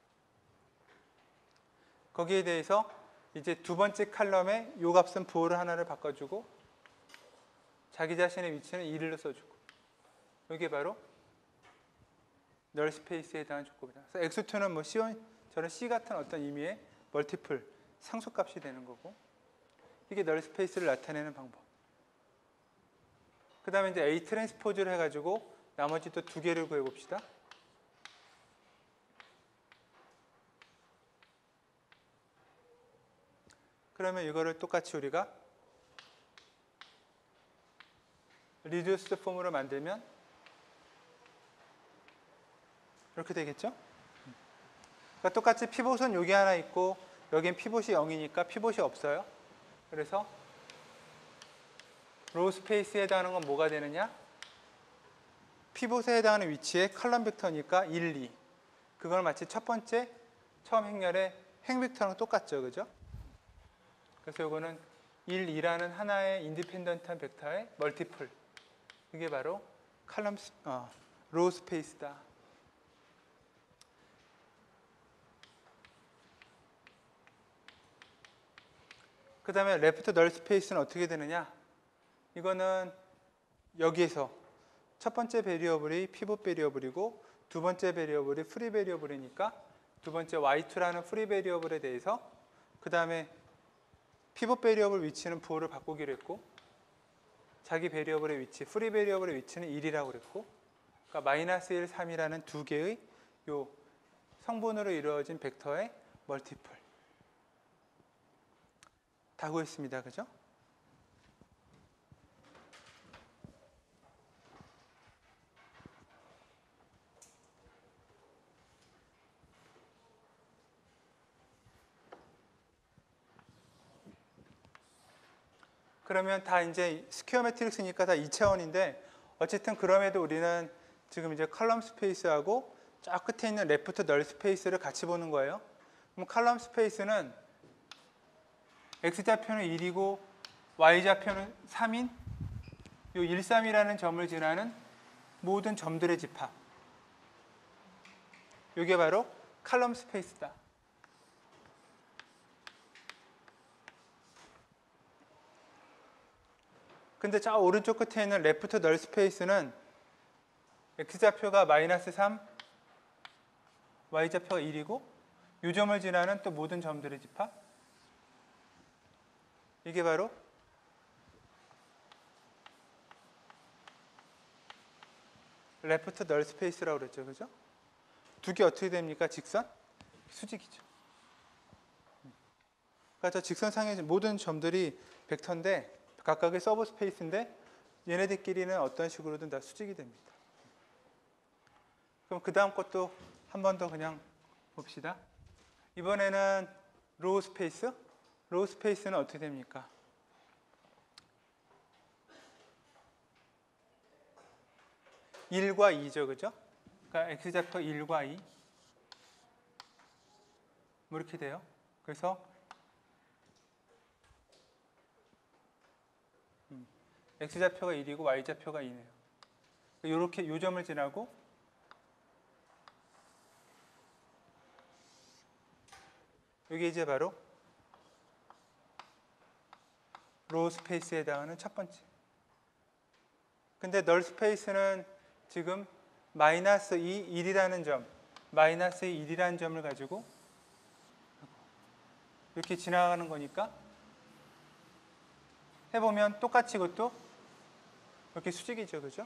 거기에 대해서 이제 두 번째 칼럼에 요 값은 부호를 하나를 바꿔주고 자기 자신의 위치는 1로 써주고 이게 바로 널 스페이스에 해당하는 조건이다. 그래서 x2는 뭐 C1, 저는 C 같은 어떤 의미의 멀티플, 상수값이 되는 거고 이게 널 스페이스를 나타내는 방법. 그 다음에 이제 A 트랜스포즈를 해가지고 나머지 또 두 개를 구해봅시다. 그러면 이거를 똑같이 우리가 리듀스드 폼으로 만들면 이렇게 되겠죠? 그러니까 똑같이 피봇은 여기 하나 있고 여긴 피봇이 0이니까 피봇이 없어요. 그래서 로우 스페이스에 해당하는 건 뭐가 되느냐? 피봇에 해당하는 위치에 컬럼 벡터니까 1, 2. 그걸 마치 첫 번째 처음 행렬의 행 벡터랑 똑같죠. 그죠? 그래서 이거는 1, 2라는 하나의 인디펜던트한 벡터의 멀티플. 이게 바로 로우 스페이스다. 그 다음에 레프트 널 스페이스는 어떻게 되느냐? 이거는 여기에서 첫 번째 베리어블이 피봇 베리어블이고 두 번째 베리어블이 프리 베리어블이니까 두 번째 y2라는 프리 베리어블에 대해서 그 다음에 피봇 베리어블 위치는 부호를 바꾸기로 했고 자기 베리어블의 위치, 프리 베리어블의 위치는 1이라고 그랬고 그러니까 마이너스 1, 3이라는 두 개의 요 성분으로 이루어진 벡터의 멀티플 다 구했습니다. 그죠? 그러면 다 이제 스퀘어 매트릭스니까 다 2차원인데 어쨌든 그럼에도 우리는 지금 이제 컬럼 스페이스하고 저 끝에 있는 레프트 널 스페이스를 같이 보는 거예요. 그럼 컬럼 스페이스는 x좌표는 1이고 y좌표는 3인 요 1, 3이라는 점을 지나는 모든 점들의 집합. 이게 바로 컬럼 스페이스다. 근데 저 오른쪽 끝에 있는 레프트 널 스페이스는 x좌표가 마이너스 3, y좌표가 1이고 이 점을 지나는 또 모든 점들의 집합. 이게 바로 레프트 널 스페이스라고 그랬죠. 그죠? 두 개 어떻게 됩니까? 직선? 수직이죠. 그러니까 저 직선상의 모든 점들이 벡터인데 각각의 서브 스페이스인데 얘네들끼리는 어떤 식으로든 다 수직이 됩니다. 그럼 그 다음 것도 한 번 더 그냥 봅시다. 이번에는 로우 스페이스. 로우 스페이스는 어떻게 됩니까? (1과 2죠) 그죠? 그러니까 x좌표 1과 2 뭐 이렇게 돼요. 그래서 x좌표가 1이고 y좌표가 2네요. 이렇게 요 점을 지나고 이게 이제 바로 로우 스페이스에 해당하는 첫 번째. 근데 널 스페이스는 지금 마이너스 2, 1이라는 점, 마이너스 2, 1이라는 점을 가지고 이렇게 지나가는 거니까 해보면 똑같이 이것도 이렇게 수직이죠. 그죠?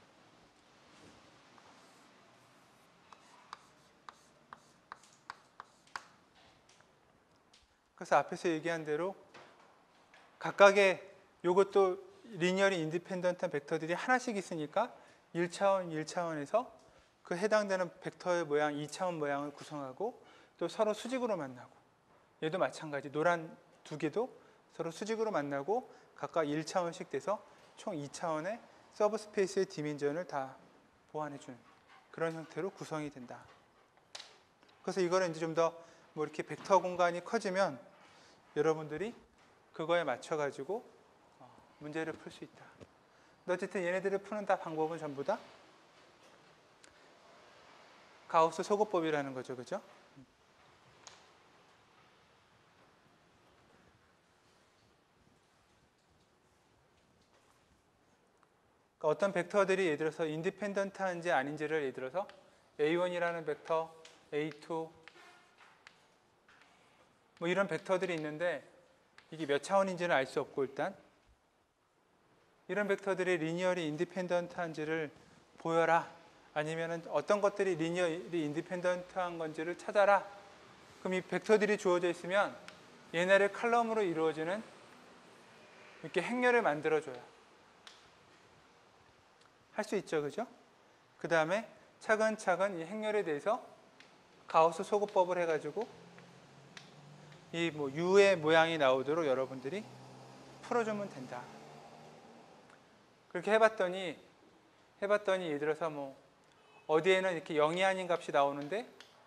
그래서 앞에서 얘기한 대로 각각의 요것도 리니어리 인디펜던트한 벡터들이 하나씩 있으니까 1차원, 1차원에서 그 해당되는 벡터의 모양, 2차원 모양을 구성하고 또 서로 수직으로 만나고 얘도 마찬가지 노란 두 개도 서로 수직으로 만나고 각각 1차원씩 돼서 총 2차원의 서브 스페이스의 디멘전을 다 보완해주는 그런 형태로 구성이 된다. 그래서 이거는 이제 좀 더 뭐 이렇게 벡터 공간이 커지면 여러분들이 그거에 맞춰가지고 문제를 풀 수 있다. 근데 어쨌든 얘네들을 푸는 다 방법은 전부 다 가우스 소거법이라는 거죠. 그죠? 그러니까 어떤 벡터들이 예를 들어서 인디펜던트한지 아닌지를 예를 들어서 A1이라는 벡터, A2 뭐 이런 벡터들이 있는데 이게 몇 차원인지는 알 수 없고 일단 이런 벡터들이 리니어리 인디펜던트한지를 보여라. 아니면 어떤 것들이 리니어리 인디펜던트한 건지를 찾아라. 그럼 이 벡터들이 주어져 있으면 얘네를 칼럼으로 이루어지는 이렇게 행렬을 만들어줘요. 할 수 있죠. 그죠? 그 다음에 차근차근 이 행렬에 대해서 가우스 소거법을 해가지고 이 뭐 U의 모양이 나오도록 여러분들이 풀어주면 된다. 그렇게 해봤더니 예를 들어서 뭐 어디에는 이렇게 0이 아닌 값이 나오는데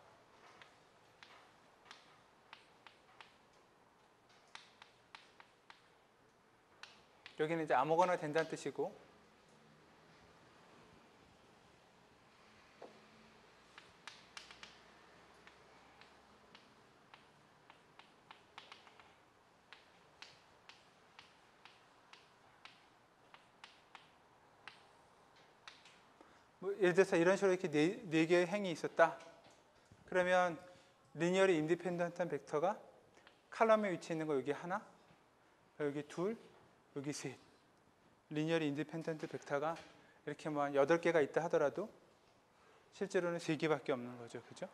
여기는 이제 아무거나 된다는 뜻이고 뭐 예를 들어서 이런 식으로 이렇게 네 개의 행이 있었다. 그러면 리니어리 인디펜던트한 벡터가 칼럼에 위치해 있는 거 여기 하나, 여기 둘, 여기 셋. 리니어리 인디펜던트 벡터가 이렇게 뭐 한 8개가 있다 하더라도 실제로는 3개밖에 없는 거죠. 그죠?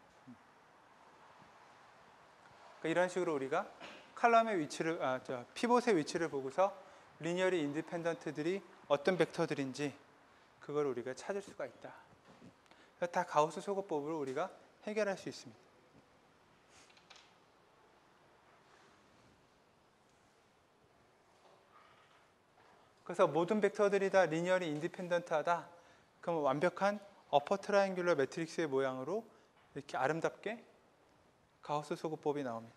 그러니까 이런 식으로 우리가 칼럼의 위치를, 피봇의 위치를 보고서 리니어리 인디펜던트들이 어떤 벡터들인지 그걸 우리가 찾을 수가 있다. 다 가우스 소거법으로 우리가 해결할 수 있습니다. 그래서 모든 벡터들이 다 리니어리 인디펜던트하다. 그럼 완벽한 어퍼 트라이앵귤러 매트릭스의 모양으로 이렇게 아름답게 가우스 소거법이 나옵니다.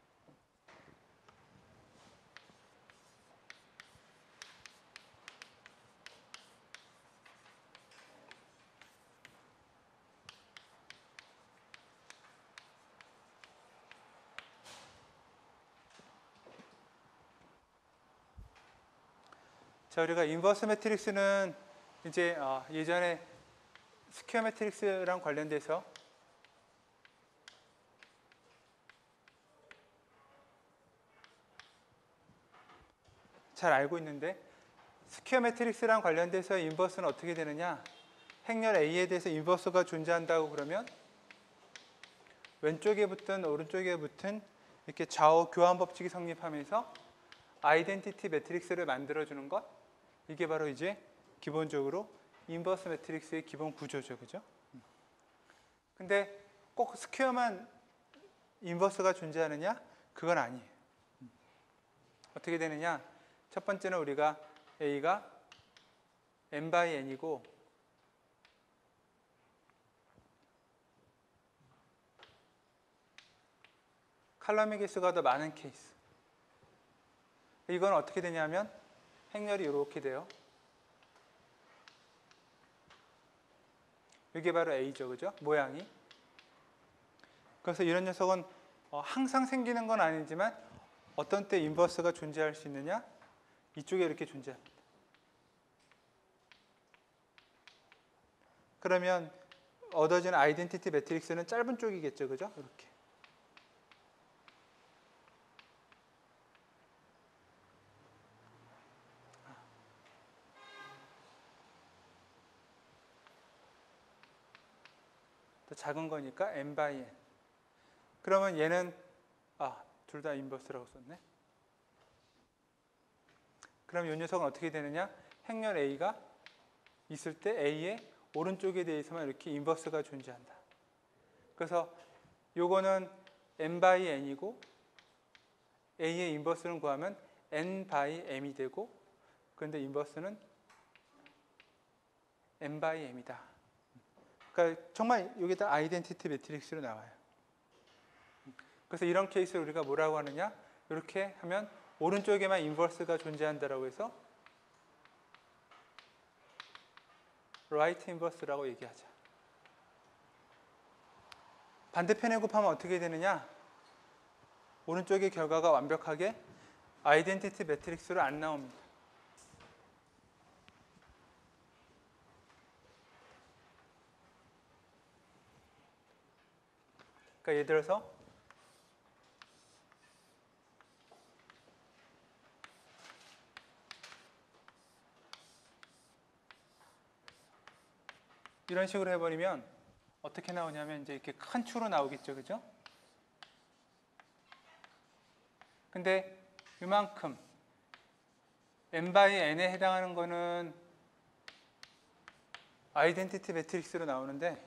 자, 우리가 인버스 매트릭스는 이제 예전에 스퀘어 매트릭스랑 관련돼서 잘 알고 있는데 스퀘어 매트릭스랑 관련돼서 인버스는 어떻게 되느냐? 행렬 A에 대해서 인버스가 존재한다고 그러면 왼쪽에 붙든 오른쪽에 붙은 이렇게 좌우 교환 법칙이 성립하면서 아이덴티티 매트릭스를 만들어주는 것, 이게 바로 이제 기본적으로 인버스 매트릭스의 기본 구조죠, 그죠? 근데 꼭 스퀘어만 인버스가 존재하느냐? 그건 아니에요. 어떻게 되느냐? 첫 번째는 우리가 A가 n by n이고 칼럼의 개수가 더 많은 케이스. 이건 어떻게 되냐면 행렬이 이렇게 돼요. 이게 바로 A죠, 그죠? 모양이. 그래서 이런 녀석은 항상 생기는 건 아니지만 어떤 때 인버스가 존재할 수 있느냐? 이쪽에 이렇게 존재합니다. 그러면 얻어진 아이덴티티 매트릭스는 짧은 쪽이겠죠, 그죠? 이렇게. 더 작은 거니까 n by n. 그러면 얘는 둘 다 인버스라고 썼네. 그럼 이 녀석은 어떻게 되느냐? 행렬 A가 있을 때 A의 오른쪽에 대해서만 이렇게 인버스가 존재한다. 그래서 요거는 n by n이고 A의 인버스를 구하면 n by m이 되고, 그런데 인버스는 n by m이다. 그러니까 정말 여기다 아이덴티티 매트릭스로 나와요. 그래서 이런 케이스를 우리가 뭐라고 하느냐? 이렇게 하면 오른쪽에만 인버스가 존재한다라고 해서 right inverse라고 얘기하자. 반대편에 곱하면 어떻게 되느냐? 오른쪽의 결과가 완벽하게 아이덴티티 매트릭스로 안 나옵니다. 그러니까 예를 들어서 이런 식으로 해버리면 어떻게 나오냐면 이제 이렇게 큰 추로 나오겠죠, 그죠? 근데 이만큼 n by n에 해당하는 거는 아이덴티티 매트릭스로 나오는데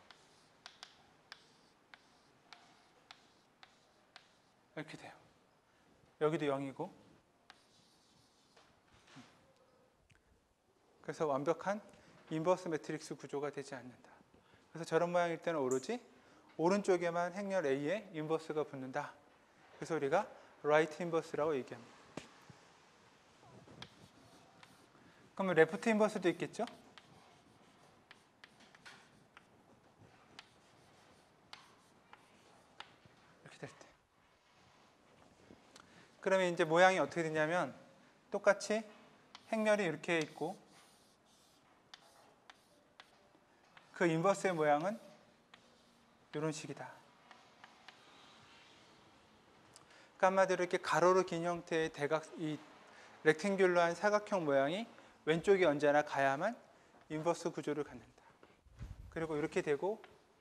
이렇게 돼요. 여기도 0이고. 그래서 완벽한 인버스 매트릭스 구조가 되지 않는다. 그래서 저런 모양일 때는 오로지 오른쪽에만 행렬 A에 인버스가 붙는다. 그래서 우리가 right inverse라고 얘기합니다. 그러면 left inverse도 있겠죠? 이렇게 될 때. 그러면 이제 모양이 어떻게 되냐면 똑같이 행렬이 이렇게 있고 그 인버스의 모양은 이런 식이다. 그러니까 한마디로 이렇게 가로로 긴 형태의 이 렉탱귤러한 사각형 모양이 왼쪽에 언제나 가야만 인버스 구조를 갖는다. 그리고 이렇게 되고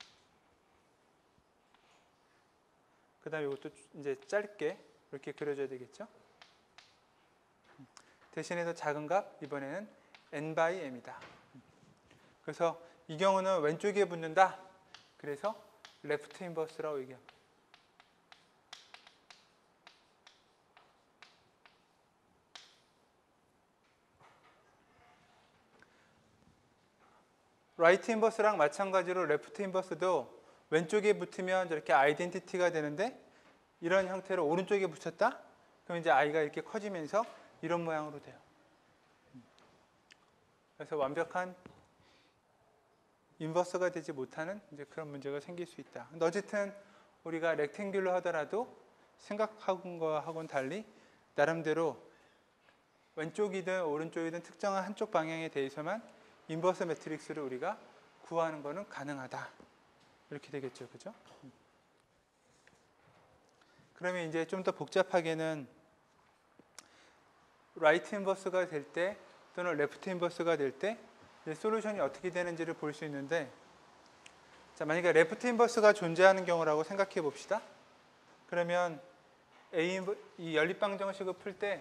그 다음에 이것도 이제 짧게 이렇게 그려줘야 되겠죠. 대신에 더 작은 값 이번에는 n by m이다. 그래서 이 경우는 왼쪽에 붙는다. 그래서 레프트 인버스라고 얘기합니다. 라이트 인버스랑 마찬가지로 레프트 인버스도 왼쪽에 붙으면 저렇게 아이덴티티가 되는데 이런 형태로 오른쪽에 붙였다? 그럼 이제 i가 이렇게 커지면서 이런 모양으로 돼요. 그래서 완벽한 인버스가 되지 못하는 이제 그런 문제가 생길 수 있다. 근데 어쨌든 우리가 렉탱귤러 하더라도 생각한 거하고는 달리 나름대로 왼쪽이든 오른쪽이든 특정한 한쪽 방향에 대해서만 인버스 매트릭스를 우리가 구하는 거는 가능하다. 이렇게 되겠죠, 그죠? 그러면 이제 좀 더 복잡하게는 라이트 인버스가 될 때 또는 레프트 인버스가 될 때 이제 솔루션이 어떻게 되는지를 볼 수 있는데, 자, 만약에 레프트 인버스가 존재하는 경우라고 생각해 봅시다. 그러면 이 연립방정식을 풀 때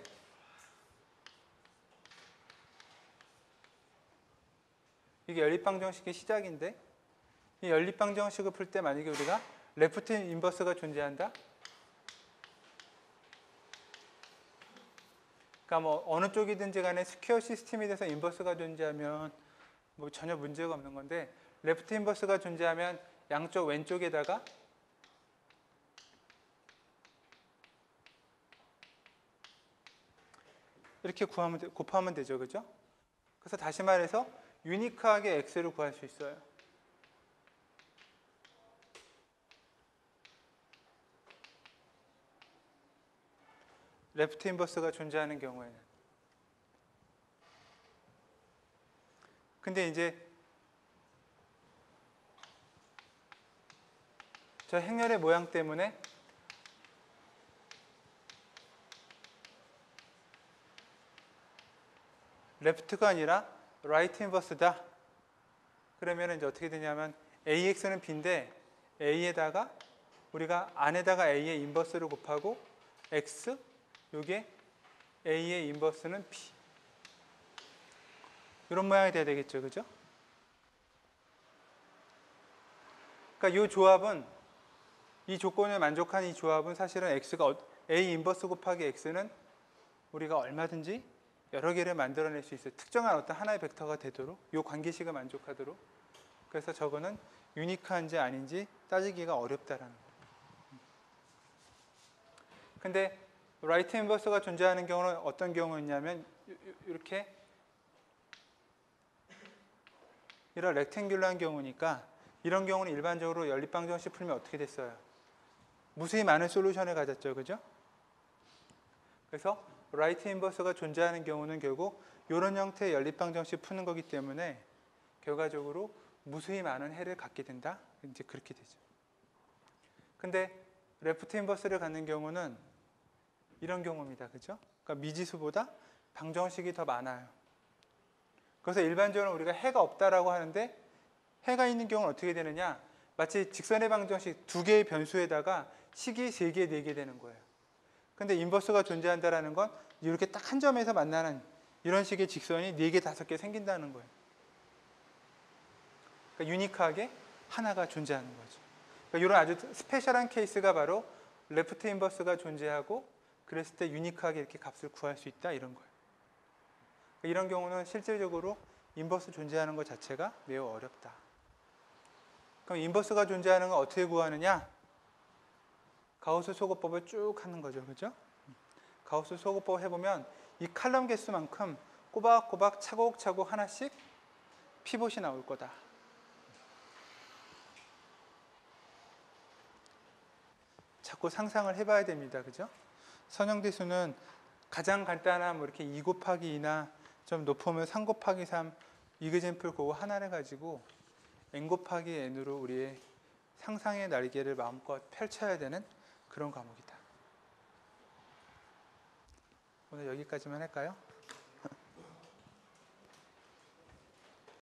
이게 연립방정식의 시작인데, 이 연립방정식을 풀 때 만약에 우리가 레프트 인버스가 존재한다? 그러니까 뭐 어느 쪽이든지 간에 스퀘어 시스템에 대해서 인버스가 존재하면 뭐 전혀 문제가 없는 건데, 레프트 인버스가 존재하면 양쪽 왼쪽에다가 이렇게 곱하면 되죠, 그죠? 그래서 다시 말해서 유니크하게 x를 구할 수 있어요. 레프트 인버스가 존재하는 경우에는. 근데 이제 저 행렬의 모양 때문에 레프트가 아니라 라이트 인버스다. 그러면 이제 어떻게 되냐면 AX는 B인데 A에다가 우리가 안에다가 A의 인버스를 곱하고 X, 요게 A의 인버스는 B. 이런 모양이 돼야 되겠죠, 그죠? 그러니까 이 조합은, 이 조건을 만족한 이 조합은 사실은 X가 A 인버스 곱하기 X는 우리가 얼마든지 여러 개를 만들어낼 수 있어요. 특정한 어떤 하나의 벡터가 되도록, 이 관계식을 만족하도록. 그래서 저거는 유니크한지 아닌지 따지기가 어렵다라는 거예요. 근데 라이트 인버스가 존재하는 경우는 어떤 경우였냐면 이렇게 이런 렉탱귤러한 경우니까, 이런 경우는 일반적으로 연립방정식 풀면 어떻게 됐어요? 무수히 많은 솔루션을 가졌죠, 그죠? 그래서 라이트 인버스가 존재하는 경우는 결국 이런 형태의 연립방정식 푸는 거기 때문에 결과적으로 무수히 많은 해를 갖게 된다. 이제 그렇게 되죠. 근데 레프트 인버스를 갖는 경우는 이런 경우입니다, 그죠? 그러니까 미지수보다 방정식이 더 많아요. 그래서 일반적으로 우리가 해가 없다라고 하는데, 해가 있는 경우는 어떻게 되느냐? 마치 직선의 방정식 두 개의 변수에다가 식이 3개, 4개 되는 거예요. 근데 인버스가 존재한다라는 건 이렇게 딱 한 점에서 만나는 이런 식의 직선이 4개, 5개 생긴다는 거예요. 그러니까 유니크하게 하나가 존재하는 거죠. 그러니까 이런 아주 스페셜한 케이스가 바로 레프트 인버스가 존재하고, 그랬을 때 유니크하게 이렇게 값을 구할 수 있다, 이런 거예요. 그러니까 이런 경우는 실질적으로 인버스 존재하는 것 자체가 매우 어렵다. 그럼 인버스가 존재하는 건 어떻게 구하느냐? 가우스 소거법을 쭉 하는 거죠, 그죠? 가우스 소거법 해보면 이 칼럼 개수만큼 꼬박꼬박 차곡차곡 하나씩 피봇이 나올 거다. 자꾸 상상을 해봐야 됩니다, 그죠? 선형대수는 가장 간단한 뭐 이렇게 2 곱하기 2나 좀 높으면 3 곱하기 3 이그젠플 그거 하나를 가지고 n 곱하기 n으로 우리의 상상의 날개를 마음껏 펼쳐야 되는 그런 과목이다. 오늘 여기까지만 할까요?